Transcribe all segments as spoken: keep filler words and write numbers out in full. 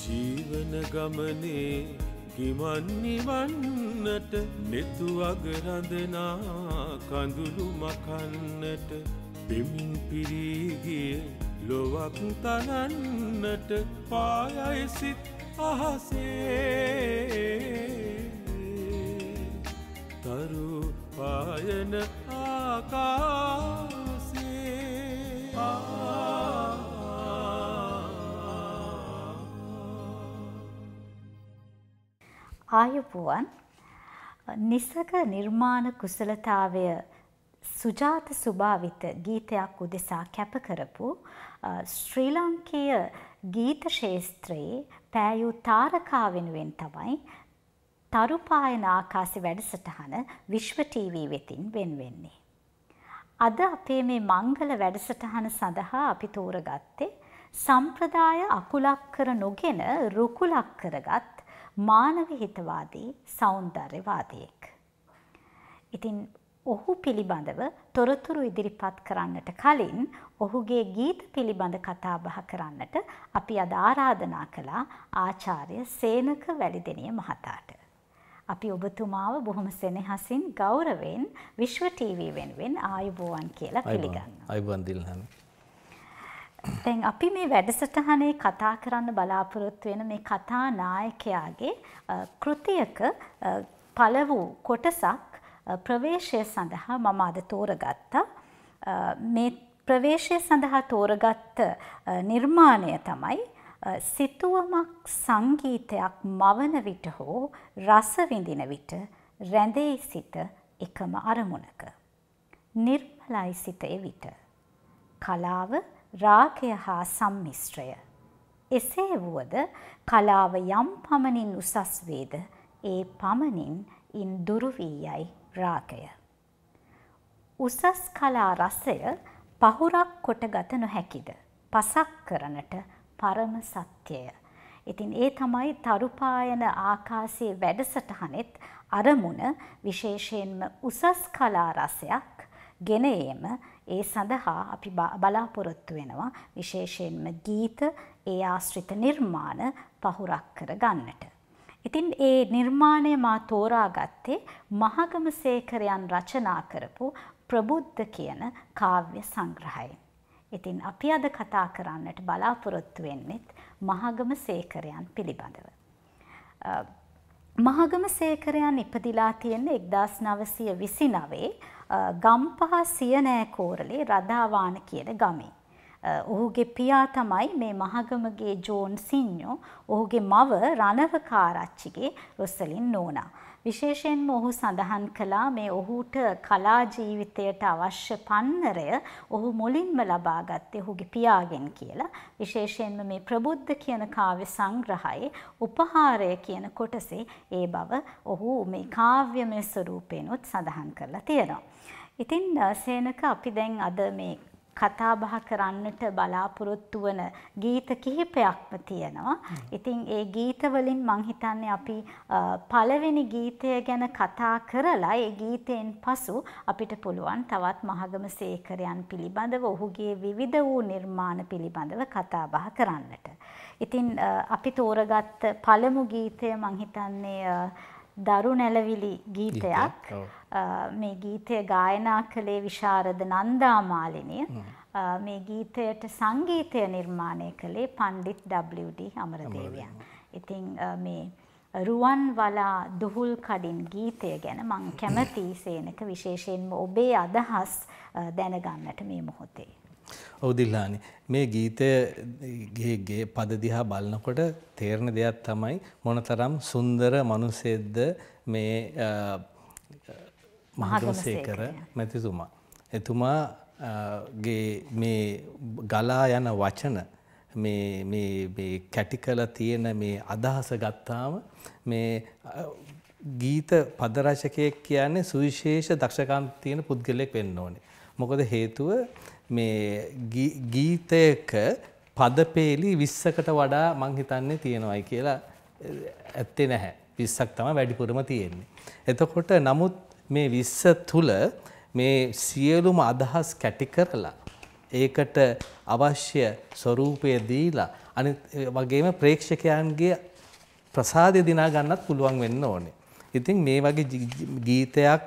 ජීවන ගමනේ ගිමන් නිවන්නට නෙතු අගරඳනා කඳුළු මකන්නට පෙමින් පිරීගිය ලොවක් තනන්නට පායයි සිත් අහසේ තරු පායන ආකාසේ ආයුබෝවන් නිසක නිර්මාණ කුසලතාවය සුජාත සුභාවිත ගීතයක් උදෙසා කැප කරපු ශ්‍රී ලාංකීය ගීත ශාස්ත්‍රයේ පෑයූ තාරකා වෙනුවෙන් තමයි තරු පායන ආකාශේ වැඩසටහන විශ්ව ටීවී වෙතින් වෙන්වෙන්නේ. අද අපේ මේ මංගල වැඩසටහන සඳහා අපි තෝරගත්තේ සම්ප්‍රදාය අකුලක් කර නොගෙන රුකුලක් කරගත් මානව හිතවාදී සෞන්දර්යවාදියෙක්. ඉතින් ඔහු පිළිබඳව තොරතුරු ඉදිරිපත් කරන්නට කලින් ඔහුගේ ගීත පිළිබඳ කතා බහ කරන්නට අපි අද ආරාධනා කළා ආචාර්ය සේනක වැලිදෙනිය මහතාට. අපි ඔබතුමාව බොහොම සෙනෙහසින් ගෞරවයෙන් විශ්ව ටීවී වෙනුවෙන් ආයුබෝවන් කියලා පිළිගන්නවා. ආයුබෝවන් දිල්හන්. දැන් අපි මේ වැඩසටහනේ කතා කරන්න බලාපොරොත්තු වෙන මේ කතා නායකයාගේ කෘතියක පළවු කොටසක් ප්‍රවේශය සඳහා මම අද තෝරගත්තා. මේ ප්‍රවේශය සඳහා තෝරගත්ත නිර්මාණය තමයි සිතුවමක් සංගීතයක් මවන විට හෝ රස විඳින විට රැඳෙයි සිත එකම අරමුණක. නිර්මලයි සිත එවිට. කලාව රාගය හා සම්මිශ්‍රය. එසේ වුවද කලාව යම් පමණින් උසස් වේද ඒ පමණින් ඉන් දුරු වී යයි රාගය. උසස් කලා රසය පහුරක් කොට ගත නොහැකිද? පසක් කරනට පරම සත්‍යය. ඉතින් ඒ තමයි තරු පායන ආකාශයේ වැඩසටහනෙත් අරමුණ විශේෂයෙන්ම උසස් කලා රසයක් ගෙන ඒම ඒ සඳහා අපි බලාපොරොත්තු වෙනවා විශේෂයෙන්ම ගීත ඒ ආශ්‍රිත නිර්මාණ පහුරක් කර ගන්නට. ඉතින් ඒ නිර්මාණය මා තෝරාගත්තේ මහගමසේකරයන් රචනා කරපු ප්‍රබුද්ධ කියන කාව්‍ය සංග්‍රහයෙන්. ඉතින් අපි අද කතා කරන්නට බලාපොරොත්තු වෙන්නෙත් මහගමසේකරයන් පිළිබඳව. මහගමසේකරයන් ඉපදිලා තියෙන්නේ එක්දාස් නවසිය විසිනවයේ ගම්පහ සියනෑ කෝරළේ රදාවාන කියන ගමේ. ඔහුගේ පියා තමයි මේ මහගමගේ ජෝන් සිඤ්ඤෝ, ඔහුගේ මව රණවකාරච්චිගේ රොසලින් නෝනා. විශේෂයෙන්ම ඔහු සඳහන් කළා මේ ඔහුට කලා ජීවිතයට අවශ්‍ය පන්නරය ඔහු මුලින්ම ලබා ගත්තේ ඔහුගේ පියාගෙන් කියලා. විශේෂයෙන්ම මේ ප්‍රබුද්ධ කියන කාව්‍ය සංග්‍රහයේ උපහාරය කියන කොටසේ ඒ බව ඔහු මේ කාව්‍යමය ස්වරූපේනොත් සඳහන් කරලා තියෙනවා. ඉතින් සේනක අපි දැන් අද මේ කතා බහ කරන්නට බලාපොරොත්තු වන ගීත කිහිපයක්ම තියෙනවා. ඉතින් ඒ ගීත වලින් මං හිතන්නේ අපි පළවෙනි ගීතය ගැන කතා කරලා ඒ ගීතයෙන් පසු අපිට පුළුවන් තවත් මහගමසේකරයන් පිළිබඳව ඔහුගේ විවිධ වූ නිර්මාණ පිළිබඳව කතා බහ කරන්නට. ඉතින් අපි තෝරගත්ත පළමු ගීතය මං හිතන්නේ දරු නැලවිලි ගීතයක්. මේ ගීතය ගායනා කළේ විශාරද නන්දා මාලිනිය. මේ ගීතයට සංගීතය නිර්මාණය කළේ පණ්ඩිත් ඩබ්ලිව් ඩී අමරදේවයන්. ඉතින් මේ රුවන් වලා දුහුල් කඩින් ගීතය ගැන මම කැමති සේනක විශේෂයෙන්ම ඔබේ අදහස් දැනගන්නට මේ මොහොතේ. ඔව් දිල්හානි, මේ ගීතයේ පද දිහා බලනකොට තේරෙන දෙයක් තමයි මොනතරම් සුන්දර මනුස්සයෙක්ද මේ මහගමසේකර මැතිතුමා. එතුමාගේ මේ ගලා යන වචන මේ මේ මේ කැටිකල තියෙන මේ අදහස ගත්තාම මේ ගීත පද රචකයෙක් කියන්නේ සුවිශේෂ දක්ෂකම් තියෙන පුද්ගලයෙක් වෙන්න ඕනේ. මොකද හේතුව මේ ගීතයක පදපේලි විස්සකට වඩා මං හිතන්නේ තියෙනවායි කියලා ඇත්තේ නැහැ. විස්සක් තමයි වැඩිපුරම තියෙන්නේ. එතකොට නමුත් මේ විස්ස තුල මේ සියලුම අදහස් කැටි කරලා ඒකට අවශ්‍ය ස්වરૂපය දීලා අනිත් වගේම ප්‍රේක්ෂකයන්ගේ ප්‍රසාදය දිනා ගන්නත් පුළුවන් වෙන්න ඕනේ. ඉතින් මේ වගේ ගීතයක්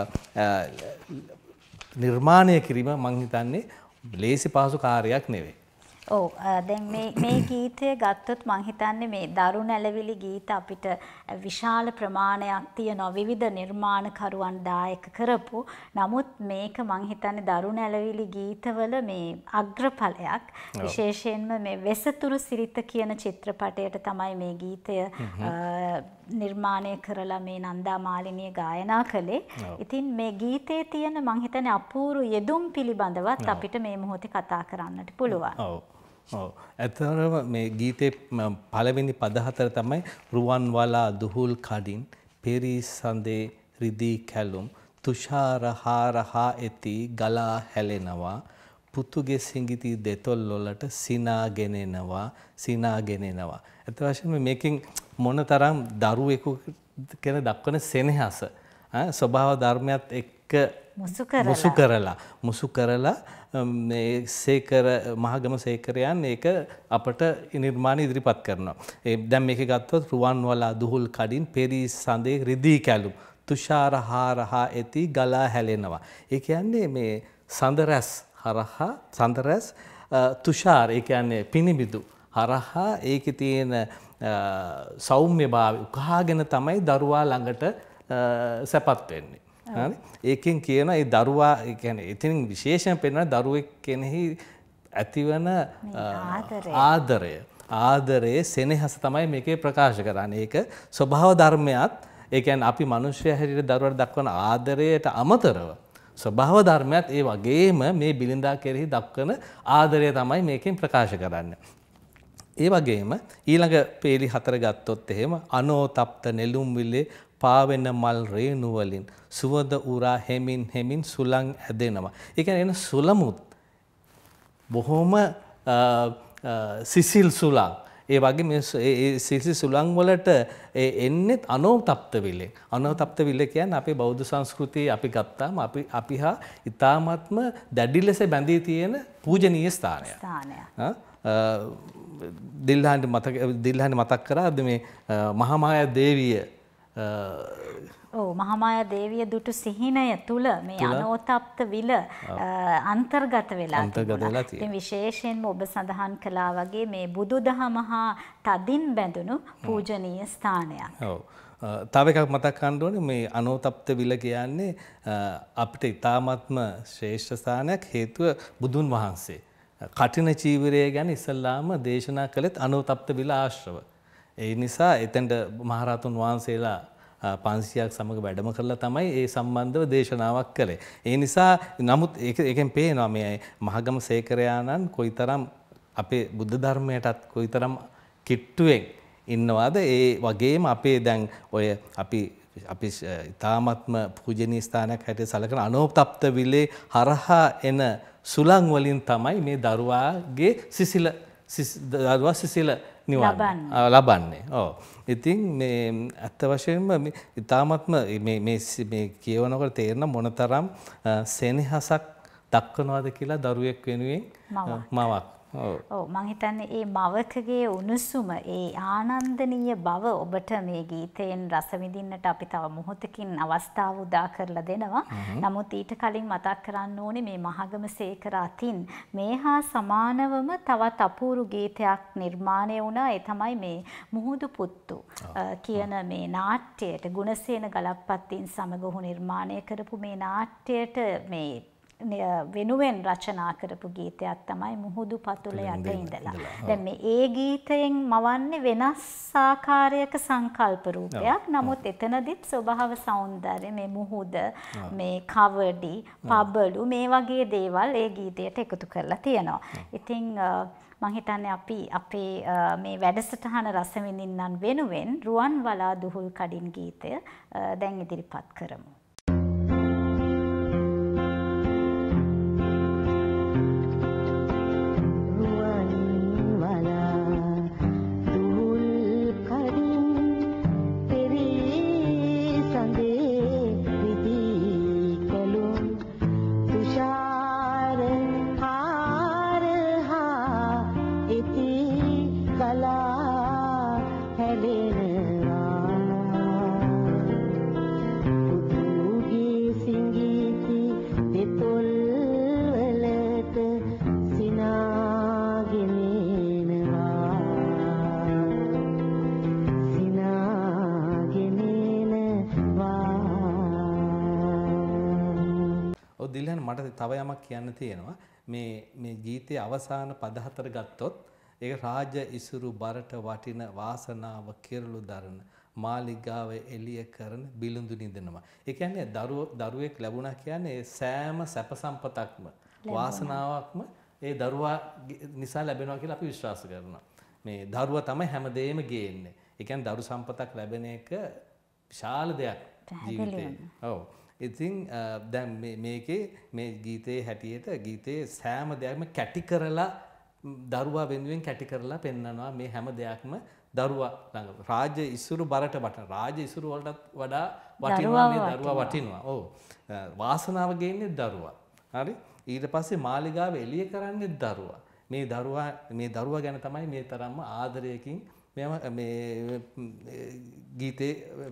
නිර්මාණය කිරීම මං හිතන්නේ ලේසි පහසු කාර්යයක් නෙවෙයි. ඔව් දැන් මේ මේ ගීතය ගත්තොත් මං හිතන්නේ මේ දරු නැලවිලි ගීත අපිට විශාල ප්‍රමාණයක් තියෙනවා විවිධ නිර්මාණකරුවන් දායක කරපු. නමුත් මේක මං හිතන්නේ දරු නැලවිලි ගීතවල මේ අග්‍රඵලයක්. විශේෂයෙන්ම මේ වෙසතුරු සිරිත කියන චිත්‍රපටයට තමයි මේ ගීතය නිර්මාණය කරලා මේ නන්දා මාලිනිය ගායනා කළේ. ඉතින් මේ ගීතයේ තියෙන මං හිතන්නේ අපූර්ව යෙදුම් පිළිබඳවත් අපිට මේ මොහොතේ කතා කරන්නට පුළුවන්. ඔව්. ඔව්. ඇත්තටම මේ ගීතේ පළවෙනි පද හතර තමයි රුවන් වලා දුහුල් කඩින් පෙරිසඳේ රිදී කැලුම් තුෂාර හාරහා ඇති ගලා හැලෙනවා පුතුගේ සිඟිති දෙතොල් වලට සිනාගෙනෙනවා සිනාගෙනෙනවා. ඇත්ත වශයෙන්ම මේකෙන් මොනතරම් දරුවෙකු කියන දක්වන සෙනෙහස ස්වභාව ධර්මයත් එක්ක මුසු කරලා මුසු කරලා මේ සේකර මහගම සේකරයන් ඒක අපට නිර්මාණ ඉදිරිපත් කරනවා. ඒ දැන් මේක ගත්තොත් රුවන් වලා දුහුල් කඩින් පෙරිසඳේ රිදී කැලුම් තුෂාර හාරහා ඇති ගලා හැලෙනවා. ඒ කියන්නේ මේ සඳරැස් හරහා සඳරැස් තුෂාර ඒ කියන්නේ පිනිබිදු හරහා ඒකේ තියෙන සෞම්‍යභාවය උකහාගෙන තමයි දරුවා ළඟට සැපත් වෙන්නේ. හරි ඒකෙන් කියන ඒ දරුවා ඒ කියන්නේ ඉතින් විශේෂයෙන් පෙන්වන දරුවෙක් කෙනෙහි ඇතිවන ආදරය ආදරයේ සෙනෙහස තමයි මේකේ ප්‍රකාශ කරන්නේ. ඒක ස්වභාව ධර්මයක්. ඒ කියන්නේ අපි මිනිස්සු හැටියට දරුවට දක්වන ආදරයට අමතරව ස්වභාව ධර්මයක් ඒ වගේම මේ බිලින්දා කෙරෙහි දක්වන ආදරය තමයි මේකෙන් ප්‍රකාශ කරන්නේ. ඒ වගේම ඊළඟ පේලි හතර ගත්තොත් එහෙම අනෝතප්ත නෙළුම් විලේ පාවෙන මල් රේණු වලින් සුවඳ උරා හෙමින් හෙමින් සුළං ඇදෙනවා. ඒ කියන්නේ එන සුළමුත් බොහොම සිසිල් සුළං. ඒ වගේ මේ ඒ සිසිල් සුළං වලට එන්නේ අනෝතප්ත විලේ. අනෝතප්ත විලේ කියන්නේ අපේ බෞද්ධ සංස්කෘතියේ අපි ගත්තාම අපි අපි හා ඊ타ත්ම දැඩි ලෙස බැඳී තියෙන පූජනීය ස්ථානයක්. ස්ථානයක්. දිල්හාන්ට මතක දිල්හාන්ට මතක් කරාද මේ මහාමායා දේවිය ඔව් මහාමායා දේවිය දුටු සිහිනය තුල මේ අනෝතප්ත විල අන්තර්ගත වෙලා තිබුණා. ඉතින් විශේෂයෙන්ම ඔබ සඳහන් කළා වගේ මේ බුදුදහම හා තදින් බැඳුණු පූජනීය ස්ථානයක්. ඔව්. තව එකක් මතක් කරන්න ඕනේ මේ අනෝතප්ත විල කියන්නේ අපිට ඊ타ත්ම ශ්‍රේෂ්ඨ ස්ථානයක් හේතුව බුදුන් වහන්සේ. කඨින චීවරය ගැන ඉස්සල්ලාම දේශනා කළෙත් අනෝතප්ත විල ආශ්‍රව. ඒ නිසා එතෙන්ට මහරහතුන් වහන්සේලා පන්සියයක් සමග වැඩම කරලා තමයි ඒ සම්බන්ධව දේශනාවක් කළේ. ඒ නිසා නමුත් ඒක එකෙන් පේනවා මේ මහගම සේකරයාණන් කොයිතරම් අපේ බුද්ධ ධර්මයටත් කොයිතරම් කිට්ටුවෙන් ඉන්නවාද. ඒ වගේම අපේ දැන් ඔය අපි අපි ඊ타ත්ම පූජනීය ස්ථානයක් හැටියට සැලකන අනෝතප්ත විලේ හරහා එන සුළං වලින් තමයි මේ දරුවාගේ සිසිල දරුවා සිසිල නිවන් ලබන්නේ. ඔව්. ඉතින් මේ අත්ත වශයෙන්ම මේ ඊ타ත්ම මේ මේ මේ කියවනකොට තේරෙන මොනතරම් සෙනෙහසක් දක්වනවද කියලා දරුවෙක් වෙනුවෙන් මවක්. ඔව්. ඔව් මං හිතන්නේ මේ මවකගේ උණුසුම ඒ ආනන්දනීය බව ඔබට මේ ගීතයෙන් රස විඳින්නට අපි තව මොහොතකින් අවස්ථාව උදා කරලා දෙනවා. නමුත් ඊට කලින් මතක් කරන්න ඕනේ මේ මහගම සේකර අතින් මේ හා සමානවම තවත් අපූර්ව ගීතයක් නිර්මාණය වුණා. ඒ තමයි මේ මුහුදු පුත්තු කියන මේ නාට්‍යයට ගුණසේන ගලප්පත්තින් සමග ඔහු නිර්මාණය කරපු මේ නාට්‍යයට මේ වෙනුවෙන් රචනා කරපු ගීතයක් තමයි මුහුදු පතුල යට ඉඳලා. දැන් මේ ඒ ගීතයෙන් මවන්නේ වෙනස් ආකාරයක සංකල්ප රූපයක්. නමුත් එතනදිත් ස්වභාව සෞන්දර්ය මේ මුහුද මේ කවඩි පබළු මේ වගේ දේවල් ඒ ගීතයට එකතු කරලා තියෙනවා. ඉතින් මම හිතන්නේ අපි අපේ මේ වැඩසටහන රස විඳින්නන් වෙනුවෙන් රුවන් වලා දුහුල් කඩින් ගීතය දැන් ඉදිරිපත් කරමු. දිල්හන් මට තව යමක් කියන්න තියෙනවා. මේ මේ ගීතයේ අවසාන පද හතර ගත්තොත් ඒක රාජ ඉසුරු බරට වටින වාසනාව කිරළු දරන මාලිගාව එළිය කරන බිලුඳු නිදනවා. ඒ කියන්නේ දරුවෙක් ලැබුණා කියන්නේ සෑම සැප සම්පතක්ම වාසනාවක්ම ඒ දරුවා නිසා ලැබෙනවා කියලා අපි විශ්වාස කරනවා. මේ දරුවා තමයි හැමදේම ගේන්නේ. ඒ කියන්නේ දරු සම්පතක් ලැබෙන එක විශාල දෙයක් ජීවිතේ. ඔව්. ඉතින් දැන් මේ මේකේ මේ ගීතයේ හැටියට ගීතයේ සෑම දෙයක්ම කැටි කරලා දරුවා වෙනුවෙන් කැටි කරලා පෙන්වනවා මේ හැම දෙයක්ම දරුවා ළඟ. රාජ්‍ය ඉසුරු බරට වටන රාජ්‍ය ඉසුරු වලට වඩා වටිනවා මේ දරුවා වටිනවා. ඔව්. වාසනාව ගේන්නේ දරුවා. හරි? ඊට පස්සේ මාලිගාව එළිය කරන්නේ දරුවා. මේ දරුවා මේ දරුවා ගැන තමයි මේ තරම්ම ආදරයකින් මෙම මේ ගීතේ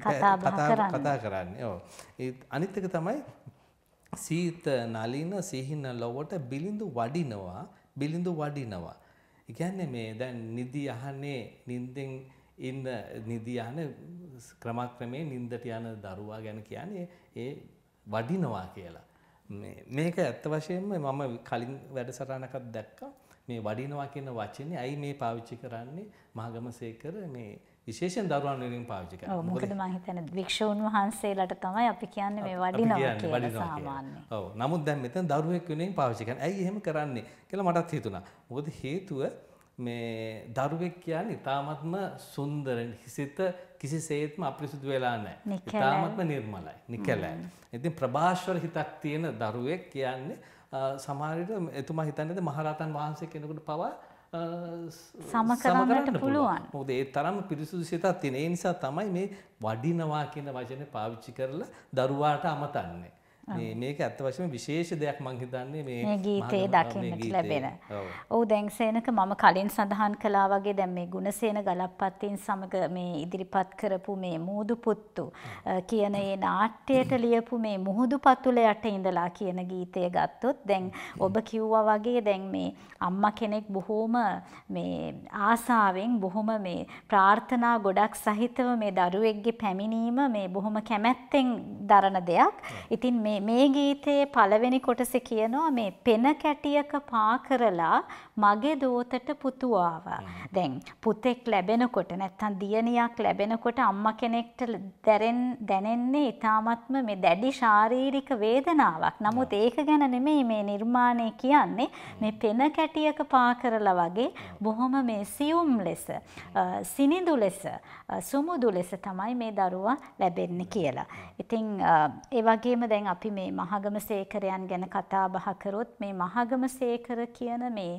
කතා කරන්නේ. ඔව්. ඒ අනිත් එක තමයි සීත නලින සිහින ලොවට බිලිඳු වඩිනවා බිලිඳු වඩිනවා. ඒ කියන්නේ මේ දැන් නිදි යහනේ නිින්දෙන් ඉන්න නිදි යහන ක්‍රමක්‍රමයෙන් නිින්දට යන දරුවා ගැන කියන්නේ ඒ වඩිනවා කියලා. මේ මේක ඇත්ත වශයෙන්ම මම කලින් වැඩසටහනකත් දැක්කා. මේ වඩිනවා කියන වචනේ ඇයි මේ පාවිච්චි කරන්නේ මහගමසේකර මේ විශේෂයෙන් දරුවන් වෙනුවෙන් පාවිච්චි කරනවා. ඔව් මොකද මම හිතන්නේ වික්ෂුන් වහන්සේලාට තමයි අපි කියන්නේ මේ වඩිනවා කියලා සාමාන්‍යයෙන්. ඔව්. නමුත් දැන් මෙතන දරුවෙක් වෙනුවෙන් පාවිච්චි කරන්නේ. ඇයි එහෙම කරන්නේ කියලා මටත් හිතුණා. මොකද හේතුව මේ දරුවෙක් කියන්නේ ඊ타ත්ම සුන්දර හිසිත කිසිසේත්ම අපිරිසුදු වෙලා නැහැ. ඊ타ත්ම නිර්මලයි. නිකලයි. ඉතින් ප්‍රභාස්වර හිතක් තියෙන දරුවෙක් කියන්නේ සමහර විට එතුමා හිතන්නේද මහරහතන් වහන්සේ කෙනෙකුට පවා සම කරන්නට පුළුවන්. මොකද ඒ තරම් පිරිසුදු සිතක් තියෙන. ඒ නිසා තමයි මේ වඩිනවා කියන වචනේ පාවිච්චි කරලා දරුවාට අමතන්නේ. මේ මේක ඇත්ත වශයෙන්ම විශේෂ දෙයක් මම හිතන්නේ මේ මේ ගීතේ දකින්නට ලැබෙන. ඔව් දැන් සේනක මම කලින් සඳහන් කළා වගේ දැන් මේ ගුණසේන ගලප්පත්තින් සමග මේ ඉදිරිපත් කරපු මේ මුහුදු පුත්තු කියන ඒ නාට්‍යයට ලියපු මේ මුහුදු පතුල යට ඉඳලා කියන ගීතය ගත්තොත් දැන් ඔබ කිව්වා වගේ දැන් මේ අම්මා කෙනෙක් බොහොම මේ ආසාවෙන් බොහොම මේ ප්‍රාර්ථනා ගොඩක් සහිතව මේ දරුවෙක්ගේ පැමිණීම මේ බොහොම කැමැත්තෙන් දරන දෙයක්. ඉතින් මේ මේ ගීතයේ පළවෙනි කොටසේ කියනවා මේ පෙන කැටියක පා කරලා මගේ දෝතට පුතු ආවා. දැන් පුතෙක් ලැබෙනකොට නැත්තම් දියණියක් ලැබෙනකොට අම්මා කෙනෙක්ට දැනෙන්නේ ඊ타මත්ම මේ දැඩි ශාරීරික වේදනාවක්. නමුත් ඒක ගැන නෙමෙයි මේ නිර්මාණය කියන්නේ මේ පෙන කැටියක පා කරලා වගේ බොහොම මේ සියුම් ලෙස සිනිඳු ලෙස සුමුදු ලෙස තමයි මේ දරුවා ලැබෙන්නේ කියලා. ඉතින් ඒ වගේම දැන් අපි මේ මහගමසේකරයන් ගැන කතා බහ කරොත් මේ මහගමසේකර කියන මේ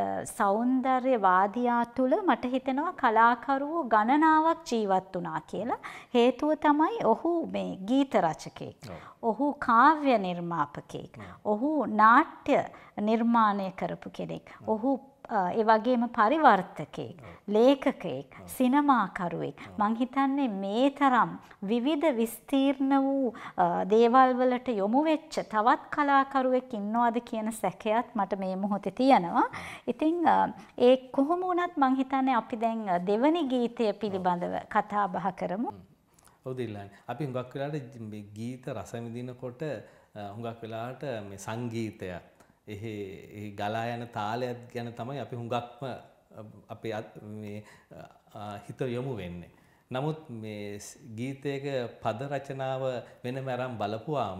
සෞන්දර්යවාදියා තුල මට හිතෙනවා කලාකරුවෝ ගණනාවක් ජීවත් වුණා කියලා. හේතුව තමයි ඔහු මේ ගීත රචකයෙක්. ඔහු කාව්‍ය නිර්මාපකයෙක්. ඔහු නාට්‍ය නිර්මාණය කරපු කෙනෙක්. ඔහු ඒ වගේම පරිවර්තකයෙක්, ලේඛකයෙක්, සිනමාකරුවෙක්. මං හිතන්නේ මේ තරම් විවිධ විස්තීර්ණ වූ දේවල් වලට යොමු වෙච්ච තවත් කලාකරුවෙක් ඉන්නවද කියන සැකයත් මට මේ මොහොතේ තියෙනවා. ඉතින් ඒ කොහොම වුණත් මං හිතන්නේ අපි දැන් දෙවනි ගීතය පිළිබඳව කතා බහ කරමු. ඔව් දිල්ලානි. අපි හුඟක් වෙලාවට මේ ගීත රස විඳිනකොට හුඟක් වෙලාවට මේ සංගීතය එහි ගලා යන තාලයක් ගැන තමයි අපි හුඟක්ම අපේ මේ හිත යොමු වෙන්නේ. නමුත් මේ ගීතයක පද රචනාව වෙනම අරන් බලපුවාම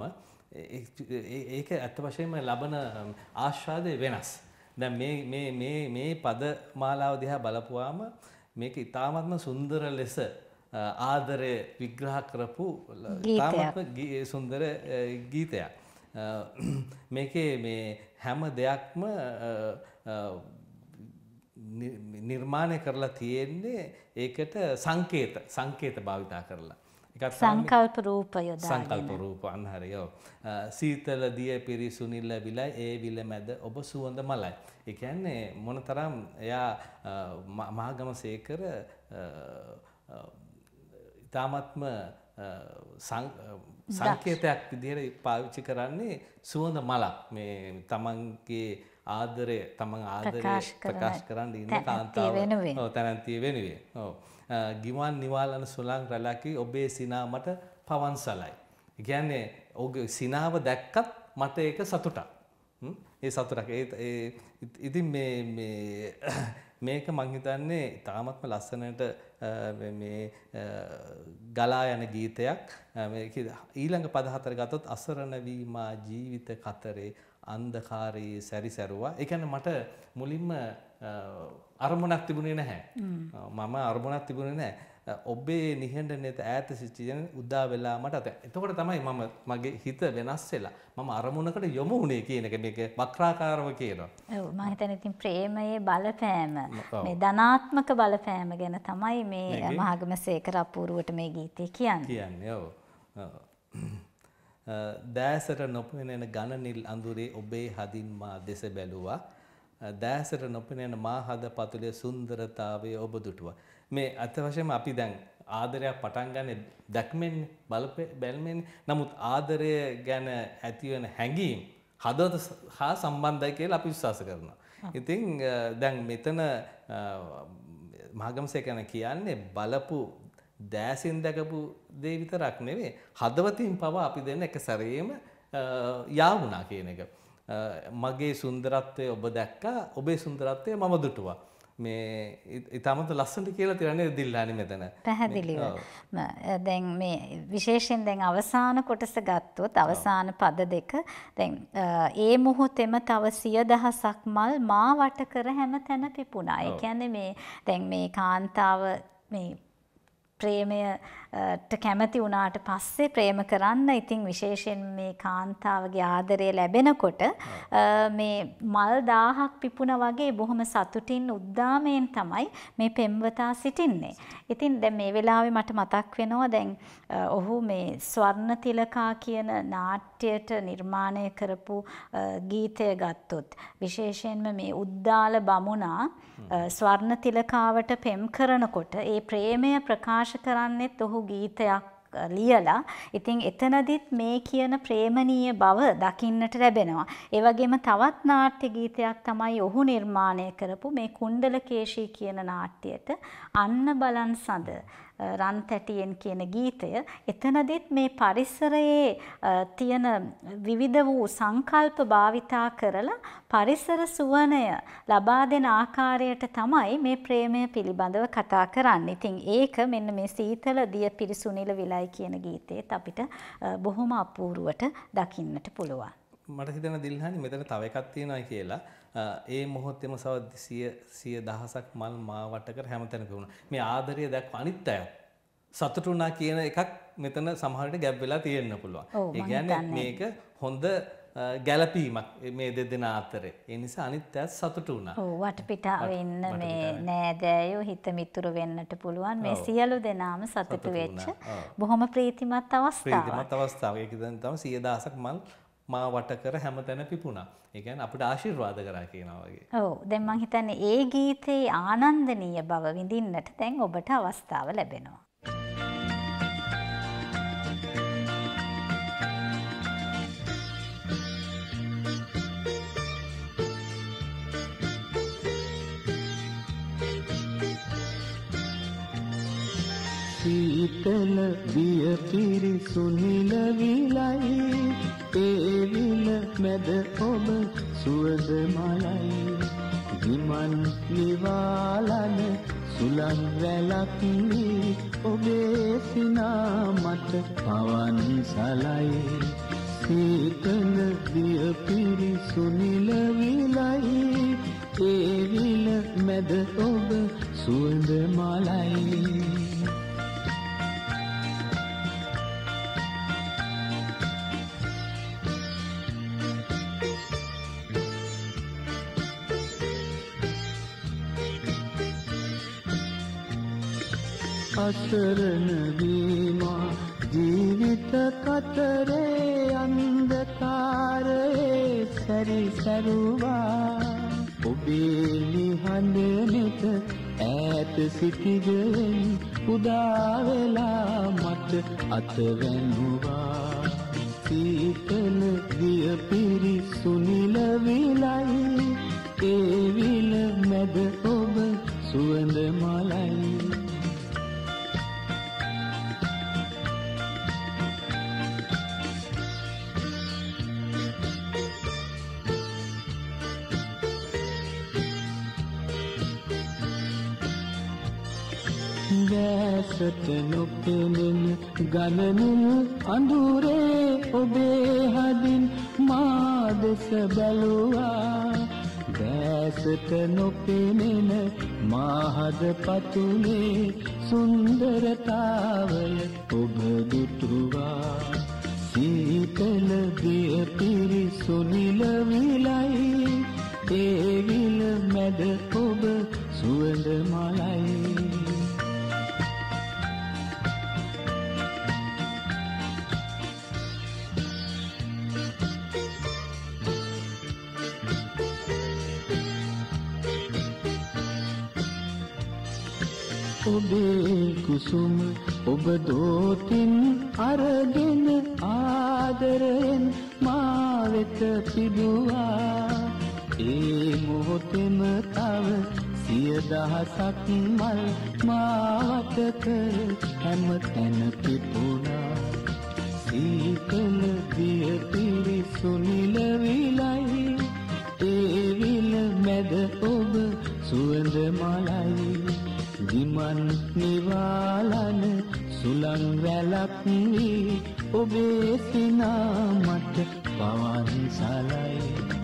ඒක ඇත්ත වශයෙන්ම ලබන ආස්වාදය වෙනස්. දැන් මේ මේ මේ මේ පද මාලාව දිහා බලපුවාම මේක ඉතාමත්ම සුන්දර ලෙස ආදරය විග්‍රහ කරපු ඉතාමත්ම සුන්දර ගීතයක්. මේකේ මේ හැම දෙයක්ම නිර්මාණය කරලා තියෙන්නේ ඒකට සංකේත සංකේත භාවිතා කරලා. ඒකත් සංකල්ප රූප යොදාගෙන. සංකල්ප රූප අන්න හරියෝ. සීතල දිය පිරි සුනිල විලයි ඒ විල මැද ඔබ සුවඳ මලයි. ඒ කියන්නේ මොනතරම් එයා මහගමසේකර ඊ타මත්ම සංකේතයක් විදිහට පාවිච්චි කරන්නේ සුවඳ මලක්. මේ තමන්ගේ ආදරය තමන් ආදරය ප්‍රකාශ කරන්න ඉන්න කාන්තාව ඔව් තනන්තිය වෙනුවේ. ඔව් ගිවන් නිවාලන සුළං රැලකි ඔබේ සිනාමට පවන්සලයි. ඒ කියන්නේ ඔහුගේ සිනාව දැක්කත් මට ඒක සතුටක්. ඒ සතුටක් ඒ ඉතින් මේ මේ මේක මං හිතන්නේ තාමත්ම ලස්සනට මේ ගලා යන ගීතයක්. මේක ඊළඟ පද හතර ගත්තොත් අසරණ වීමා ජීවිත කතරේ අන්ධකාරයේ සැරිසරුවා. ඒ කියන්නේ මට මුලින්ම අරමුණක් තිබුණේ නැහැ. මම අරමුණක් තිබුණේ නැහැ. ඔබේ නිහඬ නෙත ඈත සිටින උදා වෙලා මට එතකොට තමයි මම මගේ හිත වෙනස් වෙලා මම අරමුණකට යොමු වුණේ කියන එක මේක වක්‍රාකාරව කියනවා. ඔව් මම හිතන්නේ ඉතින් ප්‍රේමයේ බලපෑම මේ ධනාත්මක බලපෑම ගැන තමයි මේ මහගමසේකර අපූර්වට මේ ගීතය කියන්නේ. කියන්නේ ඔව්. දෑසට නොපෙනෙන ඝන නිල් අඳුරේ ඔබේ හදින් මා දෙස බැලුවා. දෑසට නොපෙනෙන මා හද පතුලේ සුන්දරතාවය ඔබ දුටුවා. මේ අත වශයෙන්ම අපි දැන් ආදරයක් පටන් ගන්න දැක්මෙන් බැල්මෙන්. නමුත් ආදරය ගැන ඇති වෙන හැඟීම් හදවත හා සම්බන්ධයි කියලා අපි විශ්වාස කරනවා. ඉතින් දැන් මෙතන මහගමසේකන කියන්නේ බලපු දෑසින් දැකපු දේ විතරක් නෙවෙයි හදවතින් පවා අපි දෙන්න එක සැරේම යා වුණා කියන එක. මගේ සුන්දරත්වය ඔබ දැක්කා ඔබේ සුන්දරත්වය මම දුටුවා. මේ ඊටමත් ලස්සනට කියලා තියන්නේ දිල්ලානි මෙතන. පැහැදිලිව. දැන් මේ විශේෂයෙන් දැන් අවසාන කොටස ගත්තොත් අවසාන පද දෙක දැන් ඒ මොහොතේම තව සිය දහසක් මල් මා වට කර හැම තැන පිපුණා. ඒ කියන්නේ මේ දැන් මේ කාන්තාව මේ ප්‍රේමයට කැමති වුණාට පස්සේ ප්‍රේම කරන්න ඉතින් විශේෂයෙන් මේ කාන්තාවගේ ආදරය ලැබෙනකොට මේ මල් දහයක් පිපුණා වගේ බොහොම සතුටින් උද්දාමයෙන් තමයි මේ පෙම්වතා සිටින්නේ. ඉතින් දැන් මේ වෙලාවේ මට මතක් වෙනවා දැන් ඔහු මේ ස්වර්ණ තිලකා කියන නාට්‍යයට නිර්මාණය කරපු ගීතය ගත්තොත් විශේෂයෙන්ම මේ උද්දාල බමුණා ස්වර්ණ තිලකාවට පෙම් කරනකොට ඒ ප්‍රේමය ප්‍රකාශ කරන්නෙත් ඔහු ගීතයක් ලියලා ඉතින් එතනදිත් මේ කියන ප්‍රේමණීය බව දකින්නට ලැබෙනවා. ඒ වගේම තවත් නාට්‍ය ගීතයක් තමයි ඔහු නිර්මාණය කරපු මේ කුණ්ඩලකේශී කියන නාට්‍යයට අන්න බලන් සඳ රන් තැටියෙන් කියන ගීතය. එතනදිත් මේ පරිසරයේ තියෙන විවිධ වූ සංකල්ප භාවිතා කරලා පරිසර සුවනය ලබා දෙන ආකාරයට තමයි මේ ප්‍රේමය පිළිබඳව කතා කරන්නේ. ඉතින් ඒක මෙන්න මේ සීතල දිය පිරිසුනිල විලයි කියන ගීතේත් අපිට බොහොම අපූර්වට දකින්නට පුළුවන්. මට හිතෙන දිල්හානි මෙතන තව එකක් තියෙනවා කියලා. ඒ මොහොතේම සව සිය සිය දහසක් මල් මා වට කර හැමතැනම වුණා. මේ ආදරය දැක්ක අනිත් අය සතුටු වුණා කියන එකක් මෙතන සමහර විට ගැප් වෙලා තියෙන්න පුළුවන්. ඒ කියන්නේ මේක හොඳ ගැළපීමක් මේ දෙදෙනා අතරේ. ඒ නිසා අනිත් අය සතුටු වුණා. ඔව් වටපිටාවේ ඉන්න මේ නෑදෑයෝ හිත මිතුරු වෙන්නට පුළුවන්. මේ සියලු දෙනාම සතුටු වෙච්ච බොහොම ප්‍රීතිමත් අවස්ථාවක්. ප්‍රීතිමත් අවස්ථාවක්. ඒක දැන් තමයි සිය දහසක් මල් මා වට කර හැමතැන පිපුණා. ඒ කියන්නේ අපිට ආශිර්වාද කරා කියනවා වගේ. ඔව් දැන් මම හිතන්නේ ඒ ගීතේ ආනන්දනීය බව විඳින්නට දැන් ඔබට අවස්ථාව ලැබෙනවා. සීතල දිය පිරිසුනිල විලයි ඒ විල මැද ඔබ සුවඳ මලයි විමන් නිවාලන සුලන් රැලක් වී ඔබේ සිනා මත පවන් සලයි සීතල දිය පිරිසුනිල විලයි ඒ විල මැද ඔබ සුවඳ මලයි අසරණ වීමා ජීවිත කතරේ අන්ධකාරයේ සැරිසරුවා ඔබේ නිහඬ නෙත ඈත සිටිගෙන උදා වෙලා මට අතවැන්නුවා සීතල දිය පිරිසුනිල විලයි ඒ විල මැද ඔබ සුවඳ මලයි දැසට නොපෙනෙන ගණනින් අඳුරේ ඔබේ හදින් මා දෙස බැලුවා දැසට නොපෙනෙන මා හද පතුලේ සුන්දරතාවය ඔබ දුටුවා සීතල දිය පිරිසුනිල විලයි ඒ විල මැද ඔබ සුවඳ මලයි ඔබේ කුසුම ඔබ දෝතින් අරගෙන ආදරයෙන් මා වෙත පිදුවා ඒ මොහොතෙම තව සිය දහසක් මල් මාවත කර හැම තැන පිපුණා සීතල දිය පිරිසුනිල විලයි ඒ විල මැද ඔබ සුවඳ මලයි දිමන් නිවාලන සුලං වැලක් වී ඔබේ සිනා මට පවන් සලයි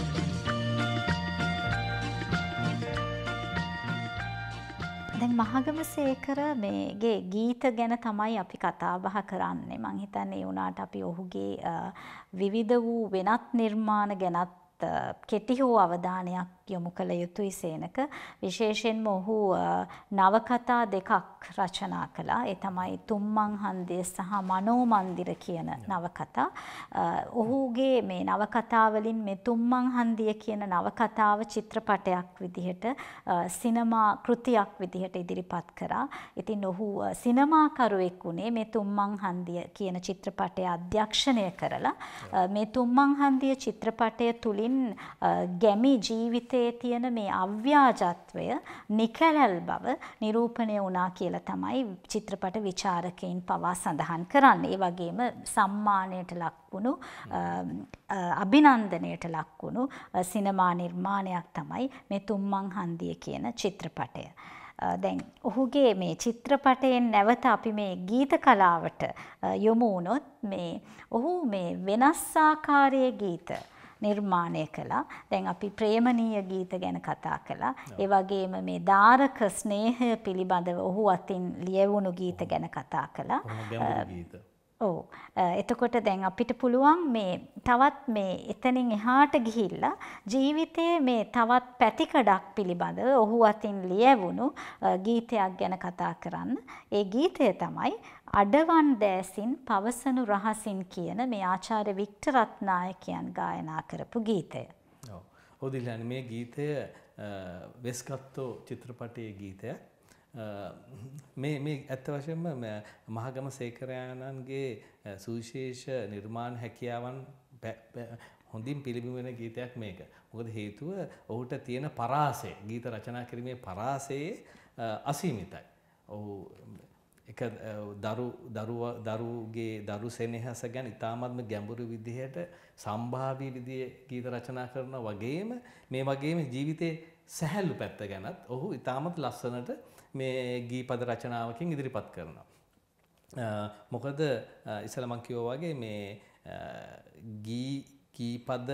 දැන් මහගමසේකර මේගේ ගීත ගැන තමයි අපි කතා බහ කරන්නේ. මං හිතන්නේ ඒ වුණාට අපි ඔහුගේ විවිධ වූ වෙනත් නිර්මාණ ගැනත් කෙටි හෝ අවධානයක් යොමු කළ යුතුයි සේනක. විශේෂයෙන්ම ඔහු නවකතා දෙකක් රචනා කළා. ඒ තමයි තුම්මං හන්දිය සහ මනෝ මන්දිර කියන නවකතා. ඔහුගේ මේ නවකතා වලින් මේ තුම්මං හන්දිය කියන නවකතාව චිත්‍රපටයක් විදිහට සිනමා කෘතියක් විදිහට ඉදිරිපත් කරා. ඉතින් ඔහු සිනමාකරුවෙක් වුණේ මේ තුම්මං හන්දිය කියන චිත්‍රපටය අධ්‍යක්ෂණය කරලා මේ තුම්මං හන්දිය චිත්‍රපටය තුලින් ගැමි ජීවිතයේ තියෙන මේ අව්‍යාජත්වය නිකලල් බව නිරූපණය වුණා කියලා තමයි චිත්‍රපට විචාරකයින් පවා සඳහන් කරන්නේ. ඒ වගේම සම්මානයට ලක් වුණු අභිනන්දනයට ලක් වුණු සිනමා නිර්මාණයක් තමයි මේ තුම්මං හන්දිය කියන චිත්‍රපටය. දැන් ඔහුගේ මේ චිත්‍රපටයෙන් නැවත අපි මේ ගීත කලාවට යොමු වුණොත් මේ ඔහු මේ වෙනස් ආකාරයේ ගීත නිර්මාණය කළා. දැන් අපි ප්‍රේමනීය ගීත ගැන කතා කළා. ඒ වගේම මේ දාරක ස්නේහය පිළිබඳව ඔහු අතින් ලියවුණු ගීත ගැන කතා කළා. ඔව්. එතකොට දැන් අපිට පුළුවන් මේ තවත් මේ එතනින් එහාට ගිහිල්ලා ජීවිතයේ මේ තවත් පැතිකඩක් පිළිබඳව ඔහු අතින් ලියවුණු ගීතයක් ගැන කතා කරන්න. ඒ ගීතය තමයි අඩවන් දෑසින් පවසනු රහසින් කියන මේ ආචාර්ය වික්ටර් රත්නායකයන් ගායනා කරපු ගීතය. ඔව්. ඔදිලන්නේ මේ ගීතය වෙස්කත්තෝ චිත්‍රපටයේ ගීතයක්. මේ මේ ඇත්ත වශයෙන්ම මහගම සේකරයාණන්ගේ සුවිශේෂ නිර්මාණ හැකියාවන් හොඳින් පිළිබිඹු වෙන ගීතයක් මේක. මොකද හේතුව ඔහුට තියෙන පරාසය ගීත රචනා කිරීමේ පරාසයේ අසීමිතයි. ඔහු එක දරු දරුව දරුගේ දරු සෙනෙහස ගැන ඉතාමත්ම ගැඹුරු විදිහට සම්භාවී විදිහේ ගීත රචනා කරන වගේම මේ වගේම ජීවිතේ සැහැල්ලු පැත්ත ගැනත් ඔහු ඉතාමත් ලස්සනට මේ ගීපද රචනාවකින් ඉදිරිපත් කරනවා. මොකද ඉස්සෙල්ලා මම කිව්වා වගේ මේ ගී කීපද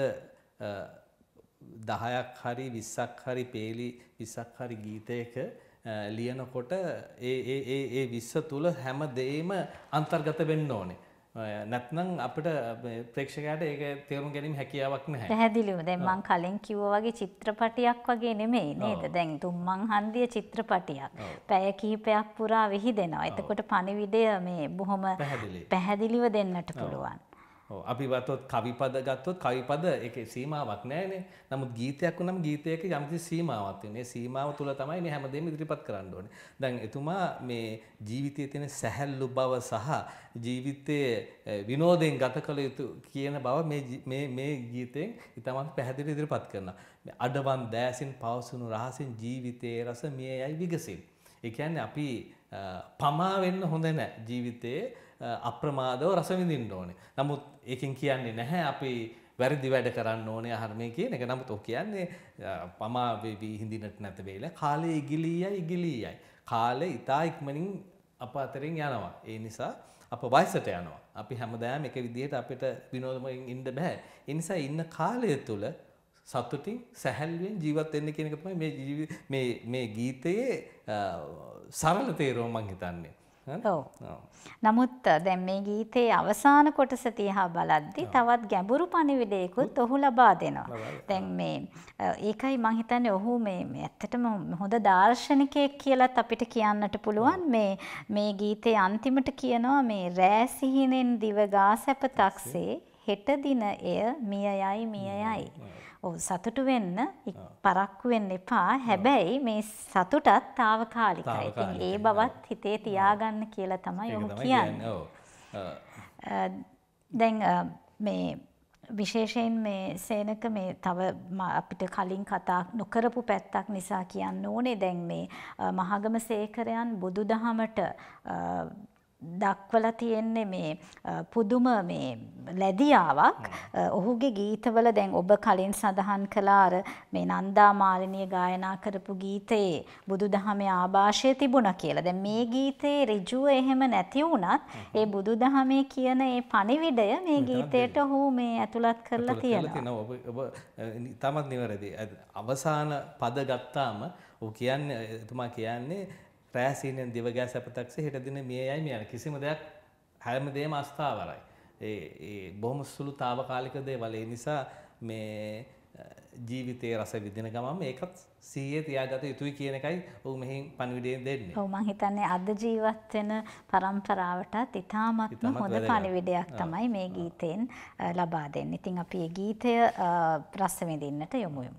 දහයක් හරි විස්සක් හරි පේලි විස්සක් හරි ගීතයක ලියනකොට ඒ ඒ ඒ ඒ විස්ස තුල හැම දෙයක්ම අන්තර්ගත වෙන්න ඕනේ. නැත්නම් අපිට ප්‍රේක්ෂකයාට ඒක තේරුම් ගැනීම හැකියාවක් නැහැ. පැහැදිලිව. දැන් මම කලින් කිව්වා වගේ චිත්‍රපටියක් වගේ නෙමෙයි නේද? දැන් තුම්මං හන්දිය චිත්‍රපටියක්. පැය කිහිපයක් පුරා විහිදෙනවා. එතකොට පණිවිඩය මේ බොහොම පැහැදිලිව දෙන්නට පුළුවන්. ඔව් අපි වතොත් කවිපද ගත්තොත් කවිපද ඒකේ සීමාවක් නැහැනේ. නමුත් ගීතයක් වුණාම ගීතයක යම්කිසි සීමාවක් තියෙනවා. ඒ සීමාව තුල තමයි මේ හැමදේම ඉදිරිපත් කරන්න ඕනේ. දැන් එතුමා මේ ජීවිතයේ තියෙන සැහැල්ලු බව සහ ජීවිතයේ විනෝදයෙන් ගත කළ යුතු කියන බව මේ මේ මේ ගීතෙන් ඉතාමත් පැහැදිලි ඉදිරිපත් කරනවා. මේ අඩවන් දෑසින් පවසුණු රහසින් ජීවිතයේ රස මිය යයි විගසින්. ඒ කියන්නේ අපි පමා වෙන්න හොඳ නැහැ. ජීවිතයේ අප්‍රමාදව රස විඳින්න ඕනේ. නමුත් ඒකෙන් කියන්නේ නැහැ අපි වැරදි වැඩ කරන්න ඕනේ අහර්මේ කියන එක. නමුත් ඔක් කියන්නේ පමා වෙවි හිඳින්නට නැත වේලා කාලේ ඉගිලීයයි ඉගිලීයයි. කාලේ ඉතා ඉක්මනින් අප අතරින් යනවා. ඒ නිසා අප වයසට යනවා. අපි හැමදාම එක විදිහට අපිට විනෝදමයෙන් ඉන්න බෑ. ඒ නිසා ඉන්න කාලය තුල සතුටින් සැහැල්ලුවෙන් ජීවත් වෙන්න කියන එක තමයි මේ මේ මේ ගීතයේ සරල තේරුම මම හිතන්නේ. ඔව්. නමුත් දැන් මේ ගීතයේ අවසාන කොටස තියා බලද්දි තවත් ගැඹුරු පණිවිඩයකුත් ඔහු ලබා දෙනවා. දැන් මේ ඒකයි මම හිතන්නේ ඔහු මේ ඇත්තටම හොඳ දාර්ශනිකයෙක් කියලාත් අපිට කියන්නට පුළුවන්. මේ මේ ගීතයේ අන්තිමට කියනවා මේ රෑ සිහිනෙන් දිව ගා සැපතක්සේ හෙට දින එය මිය යයි මිය යයි. ඔව් සතුටු වෙන්න පරක්කු වෙන්න එපා. හැබැයි මේ සතුටත් తాවකාලිකයි. ඉතින් ඒ බවත් හිතේ තියාගන්න කියලා තමයි ඔහු කියන්නේ. දැන් මේ විශේෂයෙන් මේ සේනක මේ තව අපිට කලින් කතා නොකරපු පැත්තක් නිසා කියන්න ඕනේ. දැන් මේ මහගම සේකරයන් බුදුදහමට දක්වලා තියෙන්නේ මේ පුදුම මේ ලැබියාවක්. ඔහුගේ ගීතවල දැන් ඔබ කලින් සඳහන් කළා අර මේ නන්දා මාලිනිය ගායනා කරපු ගීතයේ බුදුදහමේ ආభాෂය තිබුණා කියලා. දැන් මේ ගීතේ ඍජුව එහෙම නැති වුණත් ඒ බුදුදහමේ කියන ඒ පණිවිඩය මේ ගීතයට ඔහු මේ ඇතුළත් කරලා තියෙනවා. ඔබ ඔබ තමත් නිවැරදි. අවසාන පද ගත්තාම ඔහු කියන්නේ එතුමා කියන්නේ රෑ සීනෙන් දිව ගෑ සැපතක්සේ හෙට දින මිය යයි මිය යන කිසිම දෙයක් හැමදේම අස්ථාවරයි. ඒ ඒ බොහොම සුළු తాවකාලික දේවල්. ඒ නිසා මේ ජීවිතයේ රස විඳින ගමන් මේකත් සිහියේ තියාගත යුතුයි කියන එකයි ඔහු මෙහින් පණිවිඩයෙන් දෙන්නේ. ඔව් මම හිතන්නේ අද ජීවත් වෙන පරම්පරාවටත් ඉතාමත්ම හොඳ පණිවිඩයක් තමයි මේ ගීතෙන් ලබා දෙන්නේ. ඉතින් අපි මේ ගීතය රස විඳින්නට යමු යමු.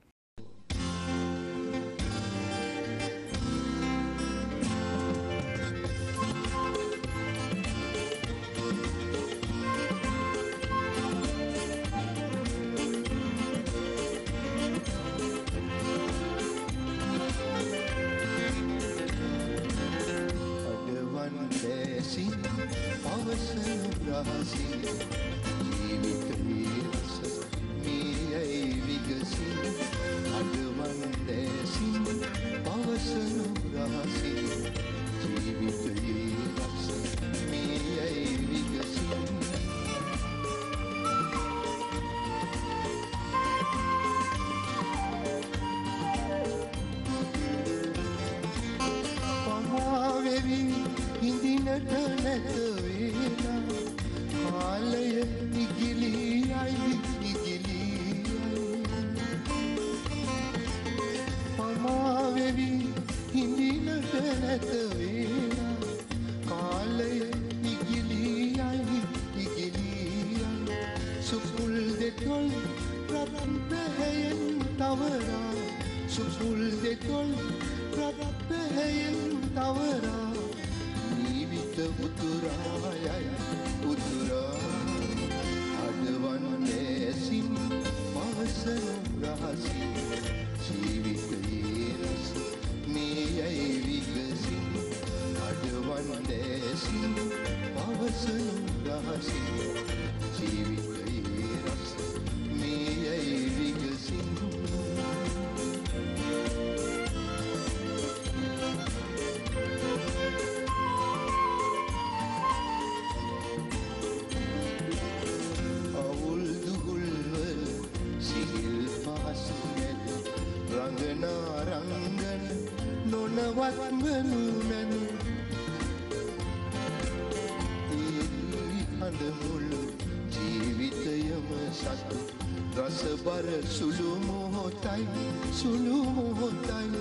රසබර සුළු මොහොතයි සුළු මොහොතයි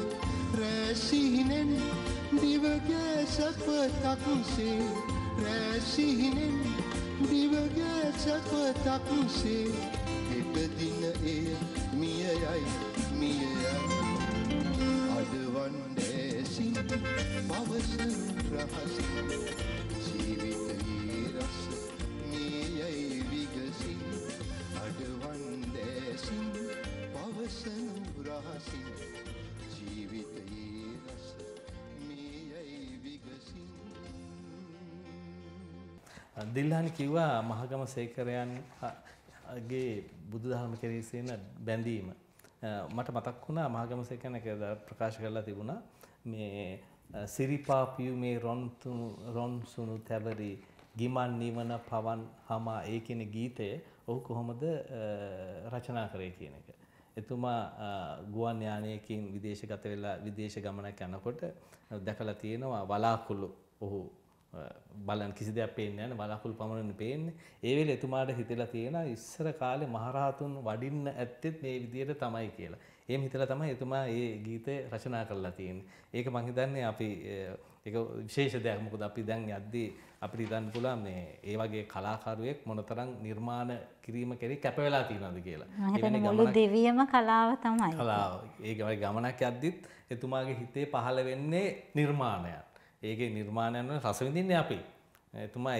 රැසිහිනෙන් දිවගේ සපතක්සේ රැසිහිනෙන් දිවගේ සපතක්සේ හෙට දින ඒ මිය යයි මිය යයි අදවන් දැසින් පවසන රහසින් ජීවිතයේ රස මිය යයි විගසින් අදවන් දැසින් පවසන රහසින් ජීවිතයේ රස මිය යයි විගසින්. දිල්හානි කිව්වා මහගම සේකරයන්ගේ බුදුදහම කෙරෙහි තියෙන බැඳීම. මට මතක් වුණා මහගම සේකරයන් එක ප්‍රකාශ කරලා තිබුණා මේ සිරිපා පියුමේ රොන් රොන් සුණු තැවරි ගිමන් නිවන පවන් හමා ඒ කියන ගීතය ඔහු කොහොමද රචනා කරේ කියන එක. එතුමා ගුවන් යානයකින් විදේශගත වෙලා විදේශ ගමනක් යනකොට දැකලා තියෙනවා වලාකුළු ඔහු බලන් කිසි දෙයක් පේන්නේ නැහැ වලාකුළු පමණනේ පේන්නේ. ඒ වෙලේ එතුමාට හිතලා තියෙනවා ඉස්සර කාලේ මහරහතුන් වඩින්න ඇත්තෙත් මේ විදියට තමයි කියලා. එහෙම හිතලා තමයි එතුමා මේ ගීතය රචනා කරලා තියෙන්නේ. ඒක මම හිතන්නේ අපි ඒක විශේෂ දෙයක්. මොකද අපි දැන් යද්දී අපිට හිතන්න පුළුවන් මේ ඒ වගේ කලාකරුවෙක් මොනතරම් නිර්මාණ කිරීම කෙරේ කැප වෙලා තියෙනවද කියලා. ඒ වෙන්නේ මුළු දෙවියම කලාව තමයි. කලාව. ඒක වගේ ගමනක් යද්දිත් එතුමාගේ හිතේ පහළ වෙන්නේ නිර්මාණයක්. ඒකේ නිර්මාණයන් වල රස විඳින්නේ අපි. එතුමා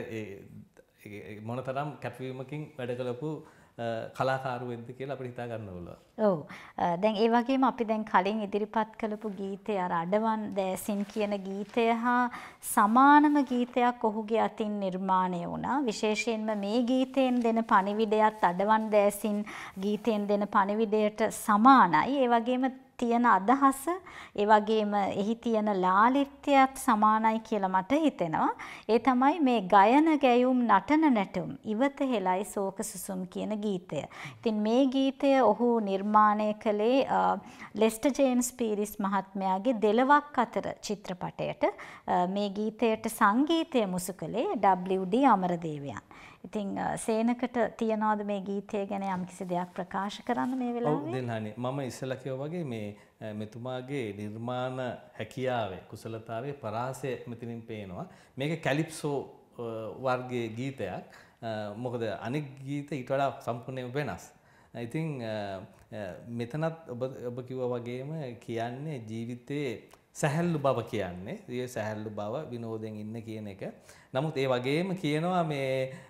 ඒකට මොනතරම් කැපවීමකින් වැඩ කළපු කලාකාරුවෙක්ද කියලා අපිට හිතා ගන්න ඕන. ඔව්. දැන් ඒ වගේම අපි දැන් කලින් ඉදිරිපත් කළපු ගීතය අර අඩවන් දෑසින් කියන ගීතය හා සමානම ගීතයක් ඔහුගේ අතින් නිර්මාණය වුණා. විශේෂයෙන්ම මේ ගීතයෙන් දෙන පණිවිඩයත් අඩවන් දෑසින් ගීතයෙන් දෙන පණිවිඩයට සමානයි. ඒ වගේම තියෙන අදහස ඒ වගේම එහි තියෙන ලාලිත්‍යයත් සමානයි කියලා මට හිතෙනවා. ඒ තමයි මේ ගයන ගැයුම් නටන නැටුම් ඉවත හෙලයි ශෝක සුසුම් කියන ගීතය. ඉතින් මේ ගීතය ඔහු නිර්මාණය කළේ ලෙස්ටර් ජේම්ස් පීරිස් මහත්මයාගේ දෙලවක් අතර චිත්‍රපටයට. මේ ගීතයට සංගීතය මුසු කළේ ඩබ්ලිව් ඩී අමරදේවයන්. ඉතින් සේනකට තියනවාද මේ ගීතය ගැන යම්කිසි දෙයක් ප්‍රකාශ කරන්න මේ වෙලාවේ? ඔව් දෙන්නහනේ. මම ඉස්සෙල්ලා කිව්වා වගේ මේ මෙතුමාගේ නිර්මාණ හැකියාවේ කුසලතාවයේ පරාසය මෙතනින් පේනවා. මේක කැලිප්සෝ වර්ගයේ ගීතයක්. මොකද අනෙක් ගීත ඊට වඩා සම්පූර්ණයෙන් වෙනස්. ඉතින් මෙතනත් ඔබ ඔබ කිව්වා වගේම කියන්නේ ජීවිතේ සැහැල්ලු බව කියන්නේ. ඒ සැහැල්ලු බව විනෝදයෙන් ඉන්න කියන එක. නමුත් ඒ වගේම කියනවා මේ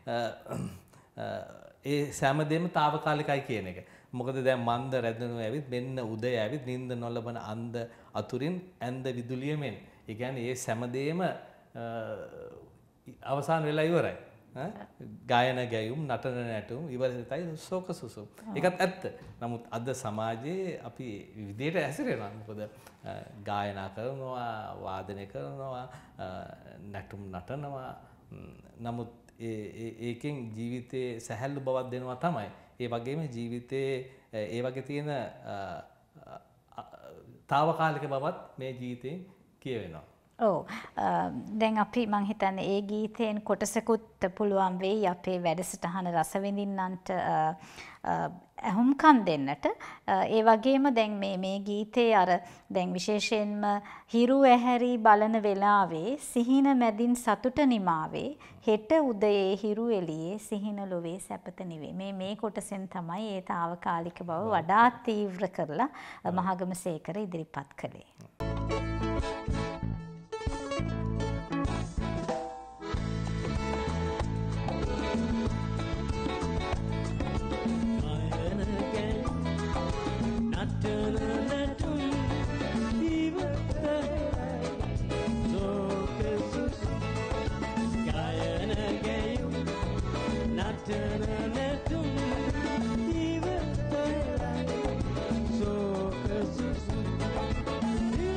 ඒ සෑම දෙම తాවකාලිකයි කියන එක. මොකද දැන් මන්ද රැඳෙනු ඇවිත් මෙන්න උදය ඇවිත් නිින්ද නොලබන අන්ද අතුරින් ඇඳ විදුලිය මෙන්. ඒ කියන්නේ ඒ සෑම දෙම අවසන් වෙලා ඉවරයි. ගායන ගැයුම් නටන නැටුම් ඉවරයි ශෝක සුසුම්. ඒකත් ඇත්ත. නමුත් අද සමාජයේ අපි විදියට හැසිරෙනවා. මොකද ගායනා කරනවා, වාදනය කරනවා, නැටුම් නටනවා. නමුත් ඒකෙන් ජීවිතේ සැහැල්ලු බවක් දෙනවා තමයි. ඒ වගේම ජීවිතේ ඒ වගේ තියෙන తాවකාලික බවත් මේ ජීවිතේ කියවෙනවා. ඔව්. දැන් අපි මං හිතන්නේ ඒ ගීතයෙන් කොටසකුත් පුළුවන් වෙයි අපේ වැඩසටහන රස විඳින්නන්ට අහුම්කම් දෙන්නට. ඒ වගේම දැන් මේ මේ ගීතේ අර දැන් විශේෂයෙන්ම හිරු ඇහැරි බලන වෙලාවේ සිහින මැදින් සතුට නිමාවේ හෙට උදයේ හිරු එළියේ සිහින ලොවේ සැපත නිවේ. මේ මේ කොටසෙන් තමයි ඒ తాවකාලික බව වඩා තීව්‍ර කරලා මහගමසේකර ඉදිරිපත් කළේ. So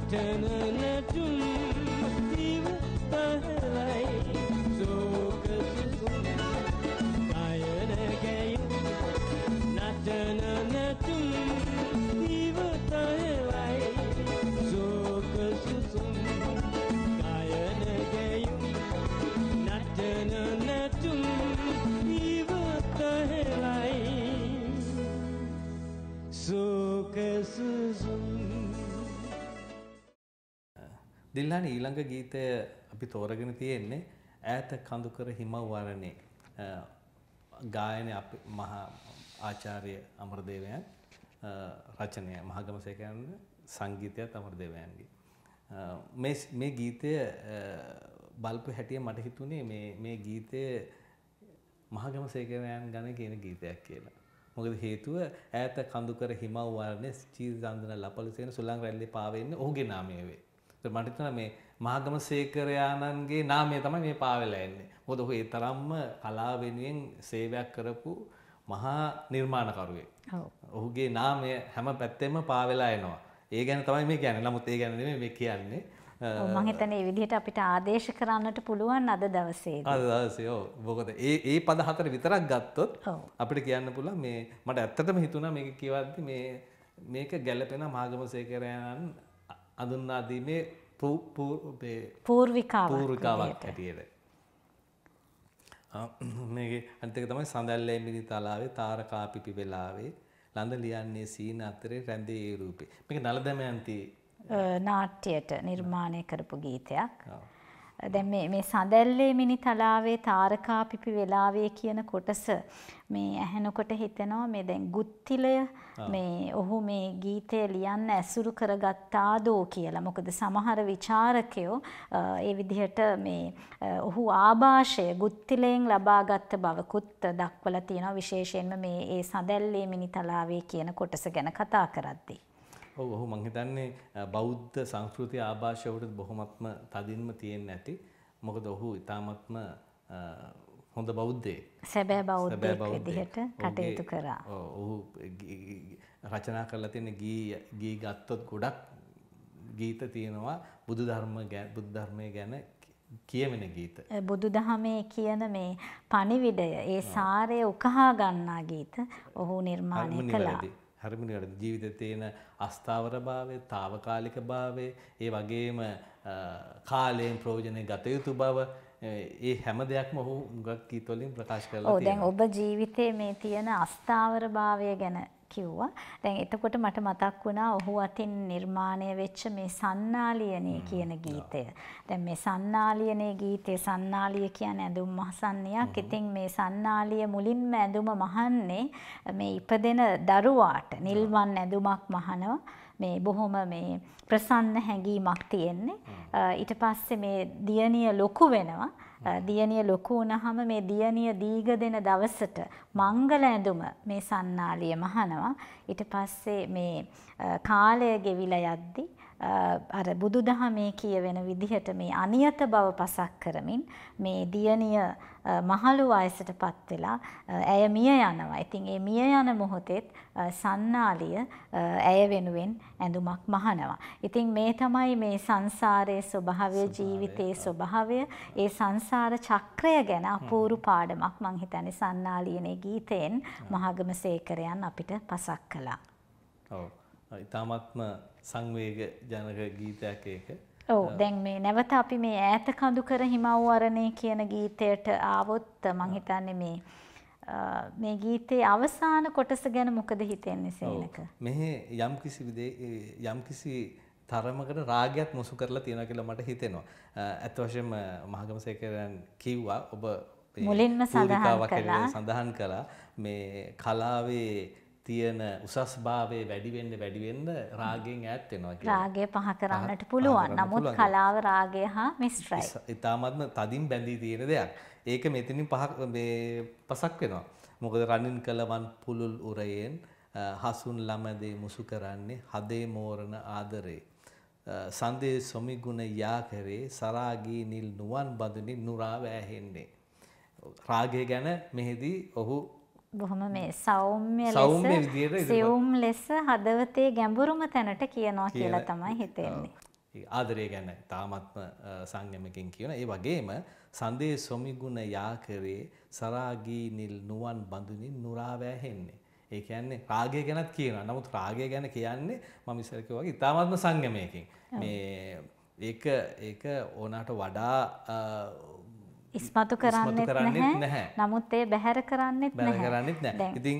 නටන නැටුම් ඉවතලයි සෝක සුසුම් ගායන ගැයුම් නටන නැටුම් ඉවතලයි සෝක සුසුම් ගායන ගැයුම් නටන නැටුම් ඉවතලයි සෝක සුසුම්. දිල්හානි ඊළඟ ගීතය අපි තෝරගෙන තියෙන්නේ ඈත කඳුකර හිම වරණේ ගායනය අපේ මහා ආචාර්ය අමරදේවයන් රචනය මහගමසේකයන් සංගීතයත් අමරදේවයන්ගේ මේ මේ ගීතය බලපු හැටිය මට හිතුනේ මේ මේ ගීතය මහගමසේකයන් ගන කියන ගීතයක් කියලා. මොකද හේතුව ඈත කඳුකර හිම වරණේ චීස් දන්දන ලපලසේන සුලං රැල්ලේ පාවෙන්නේ ඔහුගේ නාමය වේ. මට හිතුණා මේ මහගමසේකරයාණන්ගේ නාමය තමයි මේ පාවෙලා එන්නේ. මොකද ඔහු ඒ තරම්ම කලාව වෙනුවෙන් සේවයක් කරපු මහා නිර්මාණකරුවෙක්. ඔව්. ඔහුගේ නාමය හැම පැත්තෙම පාවෙලා එනවා. ඒ ගැන තමයි මේ කියන්නේ. නමුත් ඒ ගැන නෙමෙයි මේ කියන්නේ. ඔව් මම හිතන්නේ මේ විදිහට අපිට ආදේශ කරන්නට පුළුවන් අද දවසේදී. අද දවසේ ඔව්. මොකද ඒ ඒ පද හතර විතරක් ගත්තොත් අපිට කියන්න පුළුවන් මේ මට ඇත්තටම හිතුණා මේක කියවද්දි මේ මේක ගැළපෙන මහගමසේකරයාණන් අඳුන්වා දීමේ පූර්විකාවක් පූර්විකාවක් හැටියට. මේකේ අනිත් එක තමයි සඳල්ලේ මිනි තලාවේ තාරකා පිපි වෙලාවේ ලඳ ලියන්නේ සීන අතරේ රැඳේ ඒ රූපේ. මේක නල දමයන්ති නාට්‍යයට නිර්මාණය කරපු ගීතයක්. දැන් මේ මේ සඳල්ලේ මිනි තලාවේ තාරකා පිපි වෙලාවේ කියන කොටස මේ ඇහෙනකොට හිතෙනවා මේ දැන් ගුත්තිලය මේ ඔහු මේ ගීතය ලියන්න ඇසුරු කරගත්තාදෝ කියලා. මොකද සමහර විචාරකයෝ ඒ විදිහට මේ ඔහු ආభాෂය ගුත්තිලයෙන් ලබාගත් බවකුත් දක්වලා තියෙනවා. විශේෂයෙන්ම මේ ඒ සඳල්ලේ මිනි තලාවේ කියන කොටස ගැන කතා කරද්දී. ඔව් ඔහු මං හිතන්නේ බෞද්ධ සංස්කෘතිය ආభాෂයට බොහොමත්ම තදින්ම තියෙන්නේ නැති. මොකද ඔහු ඊටාත්ම හොඳ බෞද්ධයෙක්. සැබෑ බෞද්ධයෙක් විදිහට කටයුතු කරා. ඔව් ඔහු රචනා කරලා තියෙන ගී ගී ගත්තොත් ගොඩක් ගීත තියෙනවා බුදු ධර්ම බුදු ධර්මයේ ගැන කියවෙන ගීත. බුදුදහමේ කියන මේ පණිවිඩය ඒ සාරය උකහා ගන්නා ගීත ඔහු නිර්මාණය කළා. හරිම නිවැරදි. ජීවිතයේ තියෙන අස්ථාවරභාවය, తాවකාලිකභාවය, ඒ වගේම කාලයෙන් ප්‍රයෝජනෙ ගත යුතු බව, ඒ හැම දෙයක්ම ඔහු මුගක් ගීත වලින් ප්‍රකාශ කරලා තියෙනවා. ඔව් දැන් ඔබ ජීවිතයේ මේ තියෙන අස්ථාවරභාවය ගැන කිව්වා. දැන් එතකොට මට මතක් වුණා ඔහු අතින් නිර්මාණය වෙච්ච මේ සන්නාලියනේ කියන ගීතය. දැන් මේ සන්නාලියනේ ගීතේ සන්නාලිය කියන්නේ ඇඳුම් මහසන්නියක්. ඉතින් මේ සන්නාලිය මුලින්ම ඇඳුම මහන්නේ මේ ඉපදෙන දරුවාට නිල්වන් ඇඳුමක් මහනවා. මේ බොහොම මේ ප්‍රසන්න හැඟීමක් තියෙන්නේ. ඊට පස්සේ මේ දියණිය ලොකු වෙනවා. දියණිය ලොකු වුණාම මේ දියණිය දීග දෙන දවසට මංගල ඇඳුම මේ සන්නාලිය මහනවා. ඊට පස්සේ මේ කාලය ගෙවිලා යද්දි අර බුදුදහමේ කියවෙන විදිහට මේ අනියත බව පසක් කරමින් මේ දියණිය මහලු වයසටපත් වෙලා ඇය මිය යනවා. ඉතින් ඒ මිය යන මොහොතේත් සන්නාලිය ඇය වෙනුවෙන් ඇඳුමක් මහනවා. ඉතින් මේ තමයි මේ සංසාරයේ ස්වභාවය, ජීවිතයේ ස්වභාවය, ඒ සංසාර චක්‍රය ගැන අපූර්ව පාඩමක් මං හිතන්නේ සන්නාලියනේ ගීතයෙන් මහගමසේකරයන් අපිට පසක් කළා. ඔව්. ඊටාත්ම සංවේග ජනක ගීතයක් ඒක. ඔව් දැන් මේ නැවත අපි මේ ඈත කඳුකර හිමවරණේ කියන ගීතයට ආවොත් මං හිතන්නේ මේ මේ ගීතේ අවසාන කොටස ගැන මොකද හිතෙන්නේ සේනක? මෙහි යම්කිසි යම්කිසි තරමකට රාගයක් මුසු කරලා තියෙනවා කියලා මට හිතෙනවා. අත් වශයෙන්ම මහගමසේකරයන් කිව්වා ඔබ මුලින්ම සඳහන් කළා මේ කලාවේ තියෙන උසස් භාවයේ වැඩි වෙන්න වැඩි වෙන්න රාගයෙන් ඈත් වෙනවා කියලා. රාගය පහ කරන්නට පුළුවන්. නමුත් කලාව රාගය හා මිශ්‍රයි. ඊටාත්ම තදින් බැඳී තියෙන දෙයක්. ඒක මෙතනින් පහ මේ පසක් වෙනවා. මොකද රණින් කලවන් පුලුල් උරයෙන් හසුන් ළමදේ මුසු කරන්නේ හදේ මෝරණ ආදරේ. සන්දේ සොමිගුණ යා කරේ සරාගී නිල් නුවන් බඳුනි නුරා වැහෙන්නේ. රාගය ගැන මෙහිදී ඔහු බොහොම මේ සෞම්‍ය ලෙස සියුම් ලෙස හදවතේ ගැඹුරුම තැනට කියනවා කියලා තමයි හිතෙන්නේ. ආදරය ගැන තාමත්ම සංයමකින් කියන. ඒ වගේම සඳේ සොමිගුණ යාකරේ සරාගී නිල් නුවන් බඳුනින් නුරා වැහෙන්නේ. ඒ කියන්නේ රාගය ගැනත් කියනවා. නමුත් රාගය ගැන කියන්නේ මම ඉස්සර කිව්වා වගේ තාමත්ම සංයමයකින්. මේ ඒක ඒක ඕනකට වඩා ඉස්මතු කරන්නේත් නැහැ. නමුත් ඒ බැහැර කරන්නේත් නැහැ. බැහැර කරන්නේත් නැහැ. ඉතින්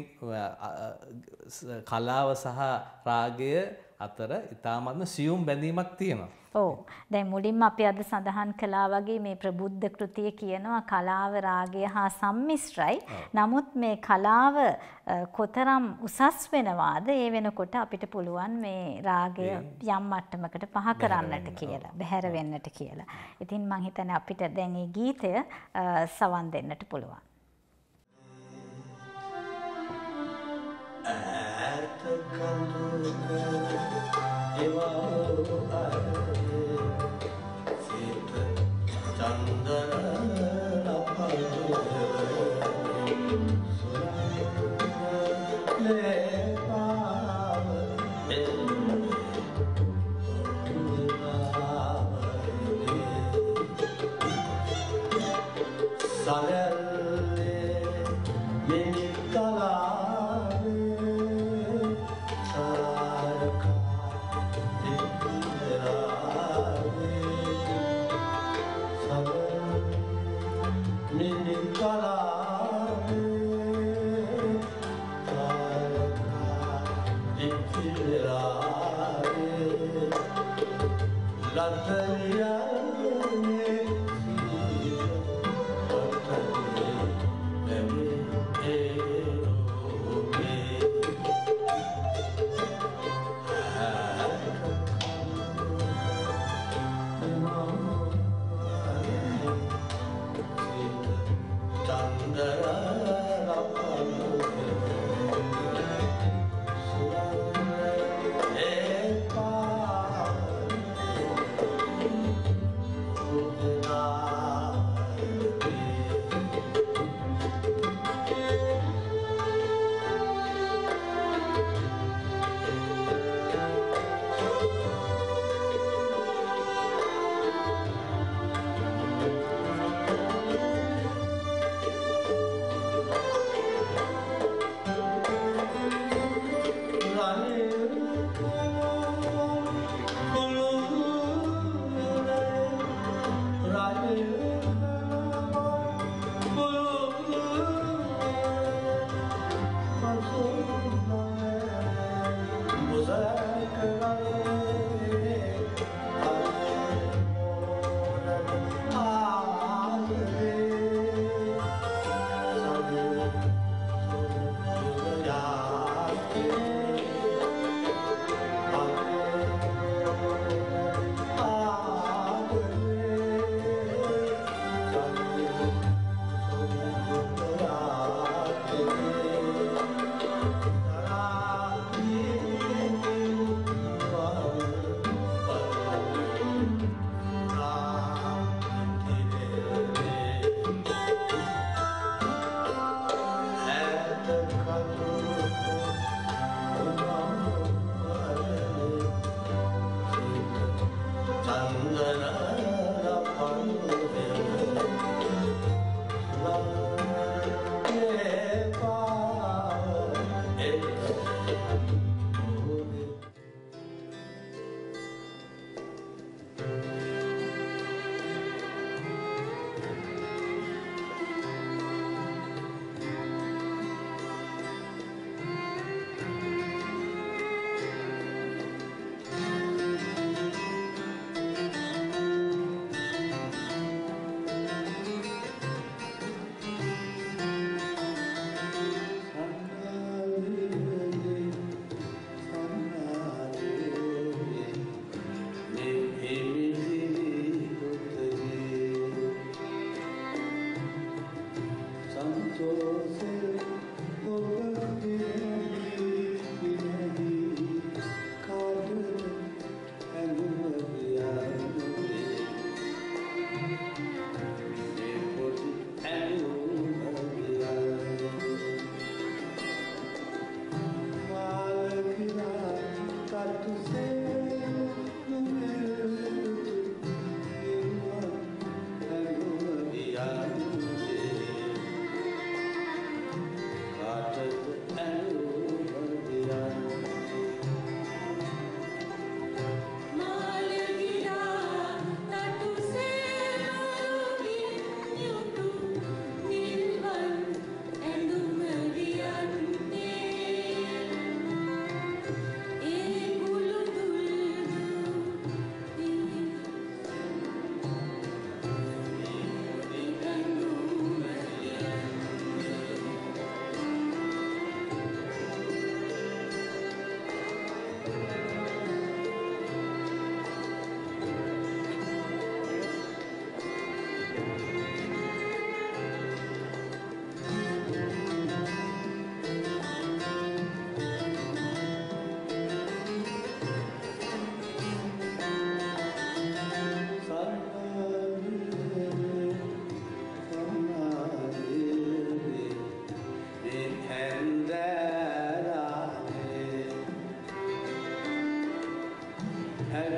කලාව සහ රාගය අතර ඊටාත්ම සියුම් බැඳීමක් තියෙනවා. ඔව්. දැන් මුලින්ම අපි අද සඳහන් කළා වගේ මේ ප්‍රබුද්ධ කෘතිය කියනවා කලාව රාගය හා සම්මිශ්‍රයි. නමුත් මේ කලාව කොතරම් උසස් වෙනවාද ඒ වෙනකොට අපිට පුළුවන් මේ රාගය යම් මට්ටමකට පහ කරන්නට කියලා, බැහැර වෙන්නට කියලා. ඉතින් මම හිතන්නේ අපිට දැන් මේ ගීතය සවන් දෙන්නට පුළුවන්. ඈත කඳුක එවා සිත චන්දන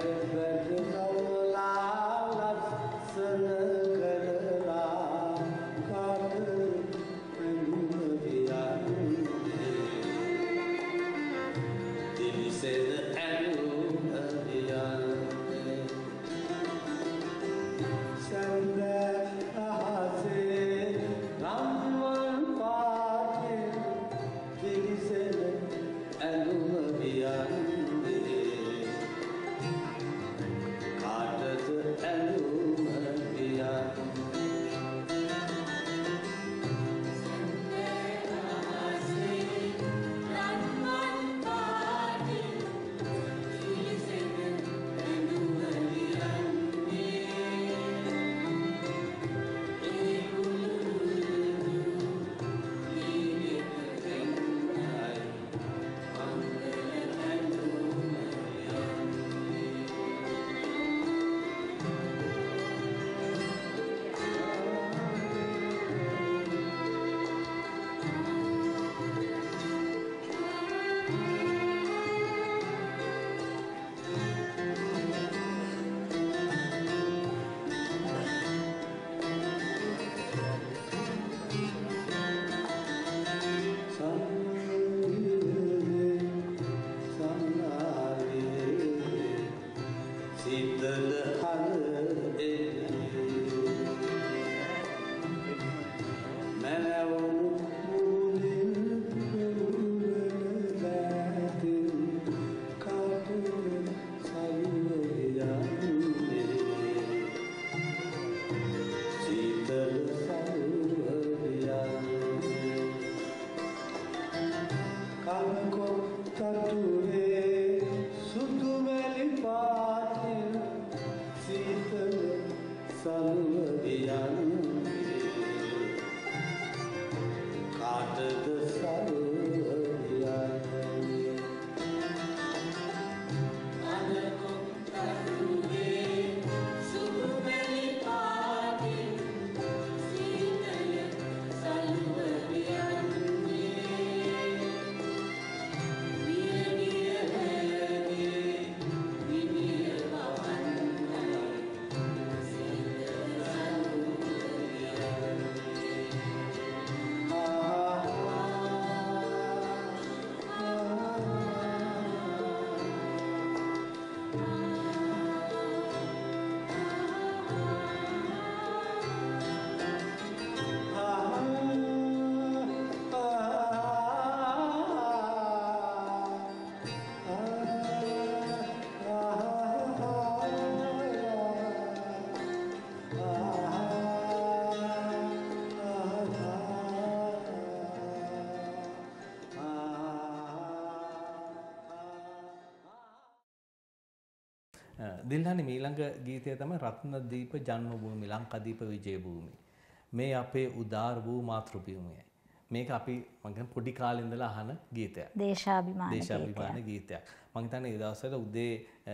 දිල්හානි මීළඟ ගීතය තමයි රත්නදීප ජන්මභූමි ලංකාදීප විජයභූමි. මේ අපේ උදාර වූ මාතෘභූමියයි. මේක අපි මම පොඩි කාලේ ඉඳලා අහන ගීතයක්. දේශාභිමාන දේශාභිමාන ගීතයක්. මම හිතන්නේ ඒ දවස්වල උදේ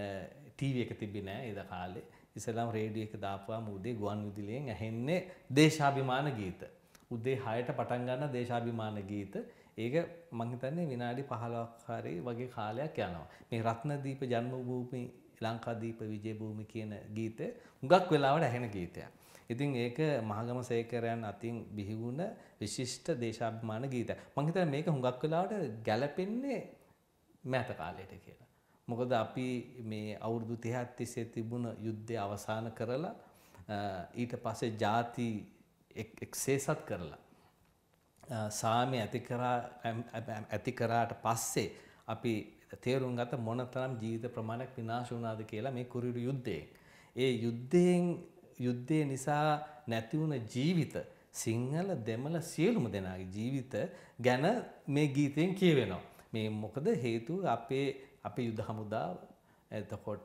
ටීවී එක තිබ්බේ නෑ ඒ කාලේ. ඉස්සෙල්ලාම රේඩියෝ එක දාපුවාම උදේ ගුවන් විදුලියෙන් ඇහෙන්නේ දේශාභිමාන ගීත. උදේ හයට පටන් ගන්න දේශාභිමාන ගීත. ඒක මම හිතන්නේ විනාඩි පහළොවක් හරි වගේ කාලයක් යනවා. මේ රත්නදීප ජන්මභූමි ලංකාදීප විජයභූමි කියන ගීතය හුඟක් වෙලාවට ඇහෙන ගීතයක්. ඉතින් ඒක මහගම සේකරයන් අතින් බිහි වුණ විශිෂ්ට දේශාභිමාන ගීතයක්. මම හිතන්නේ මේක හුඟක් වෙලාවට ගැලපෙන්නේ මෑත කාලයට කියලා. මොකද අපි මේ අවුරුදු තිහක් තිස්සේ තිබුණ යුද්ධය අවසන් කරලා ඊට පස්සේ ಜಾති එක්සේසත් කරලා සාමය ඇති කරා ඇති කරාට පස්සේ අපි තේරුම් ගත මොනතරම් ජීවිත ප්‍රමාණයක් විනාශ වුණාද කියලා මේ කුරිරු යුද්ධයෙන්. ඒ යුද්ධයෙන් යුද්ධය නිසා නැති වුණ ජීවිත සිංහල දෙමළ සියලුම දෙනාගේ ජීවිත ගැන මේ ගීතයෙන් කියවෙනවා. මේ මොකද හේතුව අපේ අපේ යුද හමුදාව එතකොට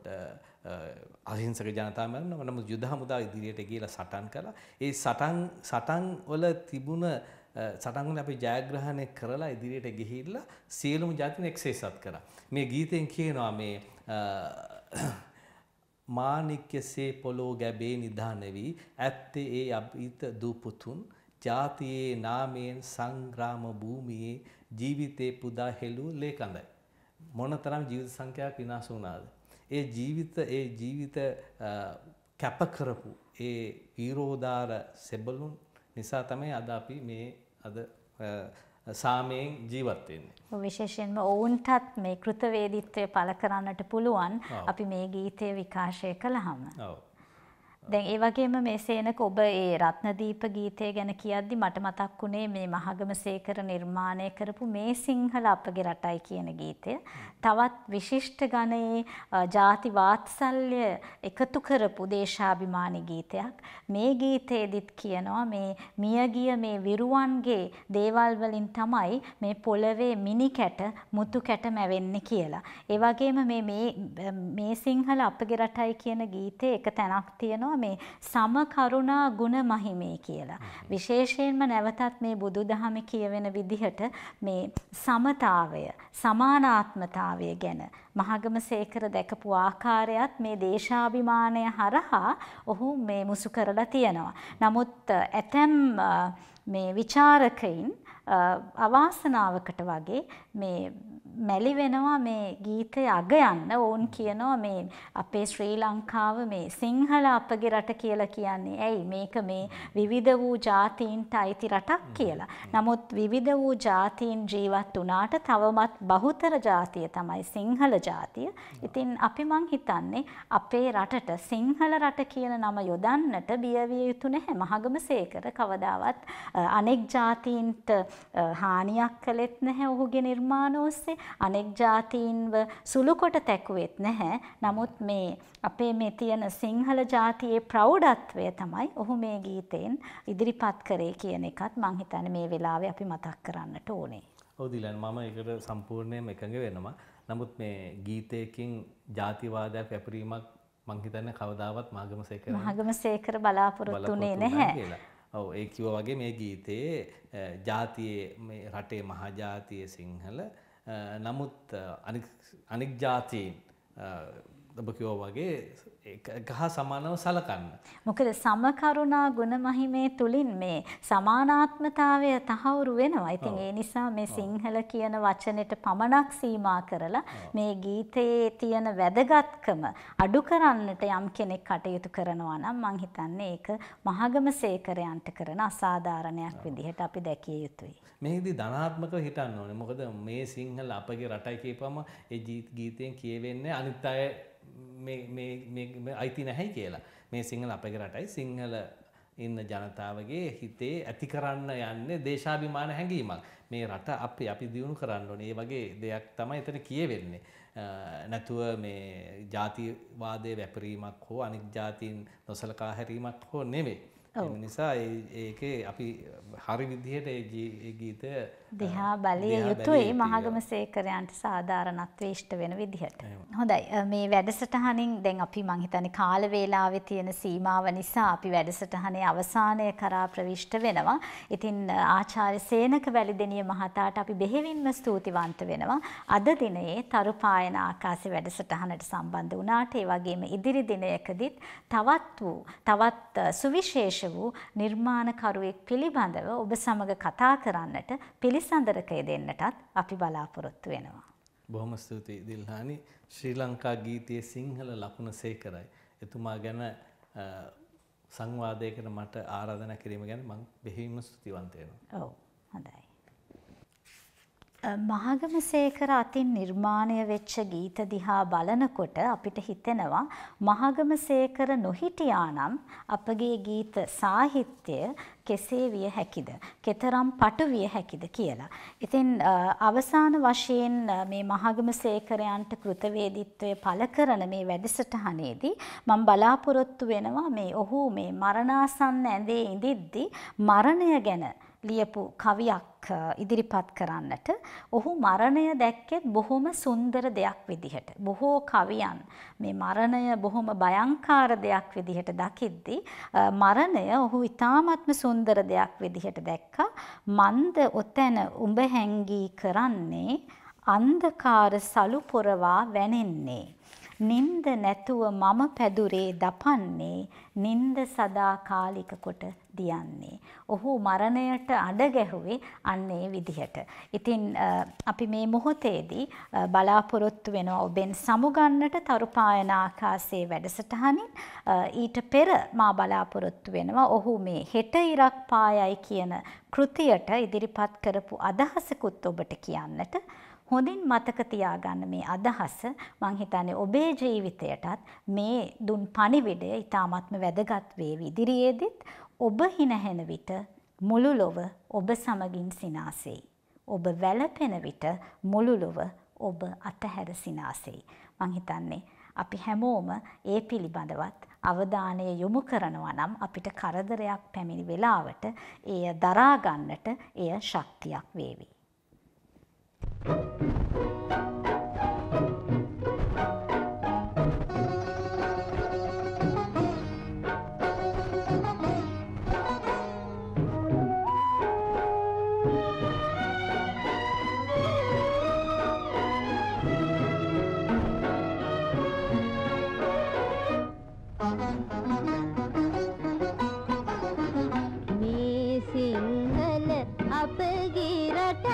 අහිංසක ජනතාව මරනවා. නමුත් යුද හමුදාව ඉදිරියට ගිහලා සටන් කළා. ඒ සටන් සටන් වල තිබුණ සටන් වල අපි ජයග්‍රහණය කරලා ඉදිරියට ගිහිල්ලා සියලුම ජාතින් එක්සේසත් කරා. මේ ගීතෙන් කියනවා මේ මාණික්‍යසේ පොළොව ගැබේ නිධාන වී ඇත්තේ ඒ අභීත දූපුතුන් ජාතියේ නාමයෙන් සංග්‍රාම භූමියේ ජීවිතේ පුදා හෙළූ ලේකඳයි. මොනතරම් ජීවිත සංඛ්‍යාවක් විනාශ වුණාද? ඒ ජීවිත ඒ ජීවිත කැප කරපු ඒ වීරෝදාර සෙබළුන් නිසා තමයි අද අපි මේ අද සාමයෙන් ජීවත් වෙන්නේ. විශේෂයෙන්ම ඔවුන්ටත් මේ කෘතවේදීත්වය පළ කරන්නට පුළුවන් අපි මේ ගීතය විකාශය කළාම. ඔව්. දැන් ඒ වගේම මේ සේනක ඔබ ඒ රත්නදීප ගීතය ගැන කියද්දි මට මතක් වුණේ මේ මහගමසේකර නිර්මාණය කරපු මේ සිංහල අපගේ රටයි කියන ගීතය. තවත් විශිෂ්ට ගණයේ ಜಾති වාත්සල්‍ය එකතු කරපු දේශාභිමානී ගීතයක්. මේ ගීතයේදීත් කියනවා මේ මියගිය මේ විරුවන්ගේ දේවල් වලින් තමයි මේ පොළවේ මිනි කැට මුතු කැට මැවෙන්නේ කියලා. ඒ වගේම මේ මේ මේ සිංහල අපගේ රටයි කියන ගීතේ එක තැනක් තියෙනවා මේ සම කරුණා ගුණ මහිමේ කියලා. විශේෂයෙන්ම නැවතත් මේ බුදුදහමේ කියවෙන විදිහට මේ සමතාවය, සමානාත්මතාවය ගැන මහගමසේකර දැකපු ආකාරයත් මේ දේශාභිමානය හරහා ඔහු මේ මුසු කරලා තියෙනවා. නමුත් ඇතැම් මේ විචාරකයින් අවාසනාවකට වගේ මේ මැලි වෙනවා මේ ගීතය අග යන්න. ඕන් කියනවා මේ අපේ ශ්‍රී ලංකාව මේ සිංහල අපගේ රට කියලා කියන්නේ ඇයි මේක මේ විවිධ වූ ජාතීන්ට අයිති රටක් කියලා. නමුත් විවිධ වූ ජාතීන් ජීවත් වුණාට තවමත් බහුතර ජාතිය තමයි සිංහල ජාතිය. ඉතින් අපි මං හිතන්නේ අපේ රටට සිංහල රට කියන නම යොදන්නට බියවිය යුතු නැහැ. මහගමසේකර කවදාවත් අනෙක් ජාතීන්ට හානියක් කළෙත් නැහැ ඔහුගේ නිර්මාණ ඔස්සේ. අනෙක් ජාතීන්ව සුළු කොට තැකුවෙත් නැහැ. නමුත් මේ අපේ මේ තියෙන සිංහල ජාතියේ ප්‍රෞಢත්වය තමයි ඔහු මේ ගීතෙන් ඉදිරිපත් කරේ කියන එකත් මං හිතන්නේ මේ වෙලාවේ අපි මතක් කරන්නට ඕනේ. ඔව් දිලන් මම ඒකට සම්පූර්ණයෙන්ම එකඟ වෙනවා. නමුත් මේ ගීතයකින් ජාතිවාදයක් වැපරීමක් මං හිතන්නේ කවදාවත් මහගමසේකර මහගමසේකර බලාපොරොත්තු වෙන්නේ නැහැ. ඔව් ඒ කිව්වා වගේ මේ ගීතයේ ජාතියේ මේ රටේ මහා ජාතිය සිංහල නමුත් අනික් අනික් ජාතීන් ඔබ කිව්වා වගේ ගහ සමානව සලකන්න. මොකද සමකරුණා ගුණ මහිමේ තුලින් මේ සමානාත්මතාවය තහවුරු වෙනවා. ඉතින් ඒ නිසා මේ සිංහල කියන වචනෙට පමණක් සීමා කරලා මේ ගීතයේ තියෙන වැදගත්කම අඩු කරන්නට යම් කෙනෙක් කටයුතු කරනවා නම් මං හිතන්නේ ඒක මහගමසේකරයන්ට කරන අසාධාරණයක් විදිහට අපි දැකිය යුතුයි. මේකදී ධනාත්මකව හිතන්න ඕනේ. මොකද මේ සිංහල අපගේ රටයි කියපම ඒ ගීතයෙන් කියවෙන්නේ අනිත් අය මේ මේ මේ අයිති නැහැ කියලා. මේ සිංහල අපගේ රටයි සිංහල ඉන්න ජනතාවගේ හිතේ ඇති කරන්න යන්නේ දේශාභිමාන හැඟීමක්. මේ රට අපි අපි දියුණු කරන්න ඕනේ. ඒ වගේ දෙයක් තමයි එතන කියවෙන්නේ. නැතුව මේ ජාතිවාදයේ වැපරීමක් හෝ අනිත් ජාතීන් නොසලකා හැරීමක් හෝ නෙවෙයි. ඒ නිසා ඒකේ අපි හරි විදිහට ඒ ගීතය දිහා බලය යුතුයි මහගමසේකරයන්ට සාධාරණත්වයේ ඉෂ්ට වෙන විදිහට. හොඳයි මේ වැඩසටහනින් දැන් අපි මං හිතන්නේ කාල වේලාවේ තියෙන සීමාව නිසා අපි වැඩසටහනේ අවසානය කරා ප්‍රවිෂ්ඨ වෙනවා. ඉතින් ආචාර්ය සේනක වැලිදෙනිය මහතාට අපි බෙහෙවින්ම ස්තුතිවන්ත වෙනවා. අද දිනයේ තරුපායන ආකාශයේ වැඩසටහනට සම්බන්ධ වුණාට ඒ වගේම ඉදිරි දිනයකදීත් තවත් වූ තවත් සුවිශේෂ වූ නිර්මාණකරුවෙක් පිළිබඳව ඔබ සමග කතා කරන්නට පිළිසඳරක දෙන්නටත් අපි බලාපොරොත්තු වෙනවා. බොහොම ස්තුතියි දිල්හානි. ශ්‍රී ලංකා ගීතයේ සිංහල ලකුණ සේකරයි. එතුමා ගැන සංවාදයකට මට ආරාධනා කිරීම ගැන මම බෙහෙවින්ම ස්තුතිවන්ත වෙනවා. ඔව් හොඳයි. මහගමසේකර අතින් නිර්මාණය වෙච්ච ගීත දිහා බලනකොට අපිට හිතෙනවා මහගමසේකර නොහිටියානම් අපගේ ගීත සාහිත්‍ය කෙසේ විය හැකිද? කෙතරම් පටු විය හැකිද කියලා. ඉතින් අවසාන වශයෙන් මේ මහගමසේකරයන්ට කෘතවේදීත්වය පළ කරන මේ වැඩසටහනේදී මම බලාපොරොත්තු වෙනවා මේ ඔහු මේ මරණාසන්න ඇඳේ ඉඳිද්දී මරණය ගැන ලියපු කවියක් ඉදිරිපත් කරන්නට. ඔහු මරණය දැක්කෙත් බොහොම සුන්දර දෙයක් විදිහට. බොහෝ කවියන් මේ මරණය බොහොම භයංකාර දෙයක් විදිහට දකිද්දී මරණය ඔහු ඉතාමත්ම සුන්දර දෙයක් විදිහට දැක්කා. මන්ද ඔතැන උඹ හැංගී කරන්නේ අන්ධකාර සලු පොරවා වැනෙන්නේ. නින්ද නැතුව මම පැදුරේ දපන්නේ නින්ද සදා කාලික කොට දියන්නේ. ඔහු මරණයට අඩ ගැහුවේ අන්න ඒ විදිහට. ඉතින් අපි මේ මොහොතේදී බලාපොරොත්තු වෙනවා ඔබෙන් සමුගන්නට තරුපායන ආකාශයේ වැඩසටහනින්. ඊට පෙර මා බලාපොරොත්තු වෙනවා ඔහු මේ හෙට ඉරක් පායයි කියන කෘතියට ඉදිරිපත් කරපු අදහසකුත් ඔබට කියන්නට. හොඳින් මතක තියාගන්න මේ අදහස. මං හිතන්නේ ඔබේ ජීවිතයටත් මේ දුන් පණිවිඩය ඉතාමත්ම වැදගත් වේවි. ඉදිරියේදීත් ඔබ හිනහෙන විට මුළු ලොව ඔබ සමගින් සිනාසෙයි. ඔබ වැළපෙන විට මුළු ලොව ඔබ අතහැර සිනාසෙයි. මං හිතන්නේ අපි හැමෝම ඒ පිළිබඳවත් අවධානය යොමු කරනවා නම් අපිට කරදරයක් පැමිණි වෙලාවට එය දරා ගන්නට එය ශක්තියක් වේවි. මේ සිංහල අපගේ රට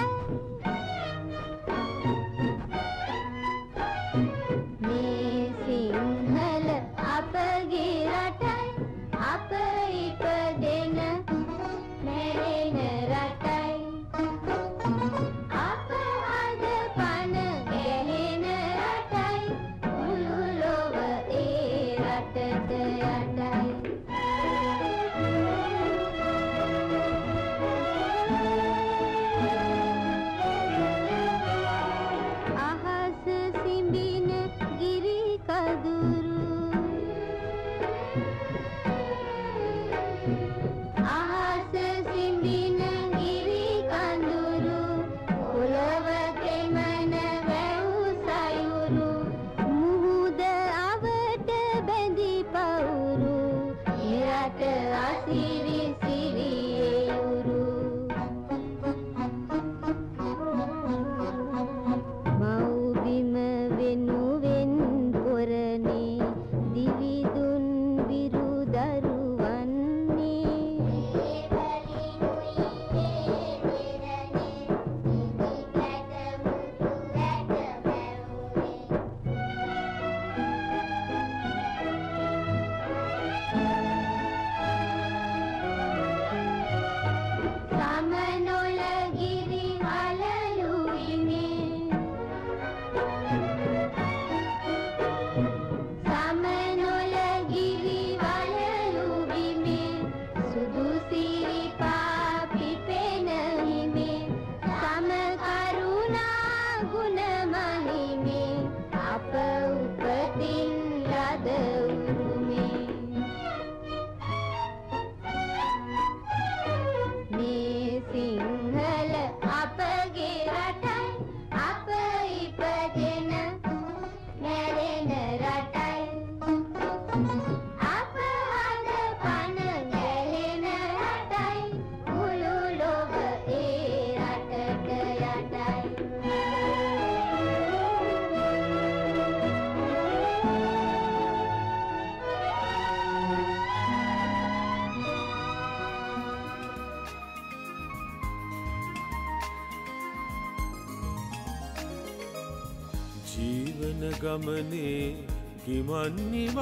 ජීවන ගමනේ ගිමන්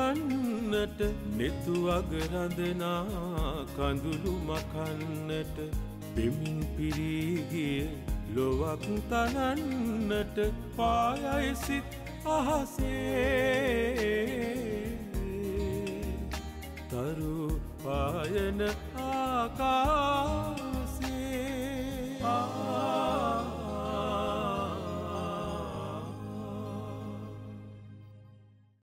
නිවන්නට නෙතු අගරඳනා කඳුළු මකන්නට පෙමින් පිරීගිය ලොවක් තනන්නට පායයි සිත් අහසේ තරු පායන ආකා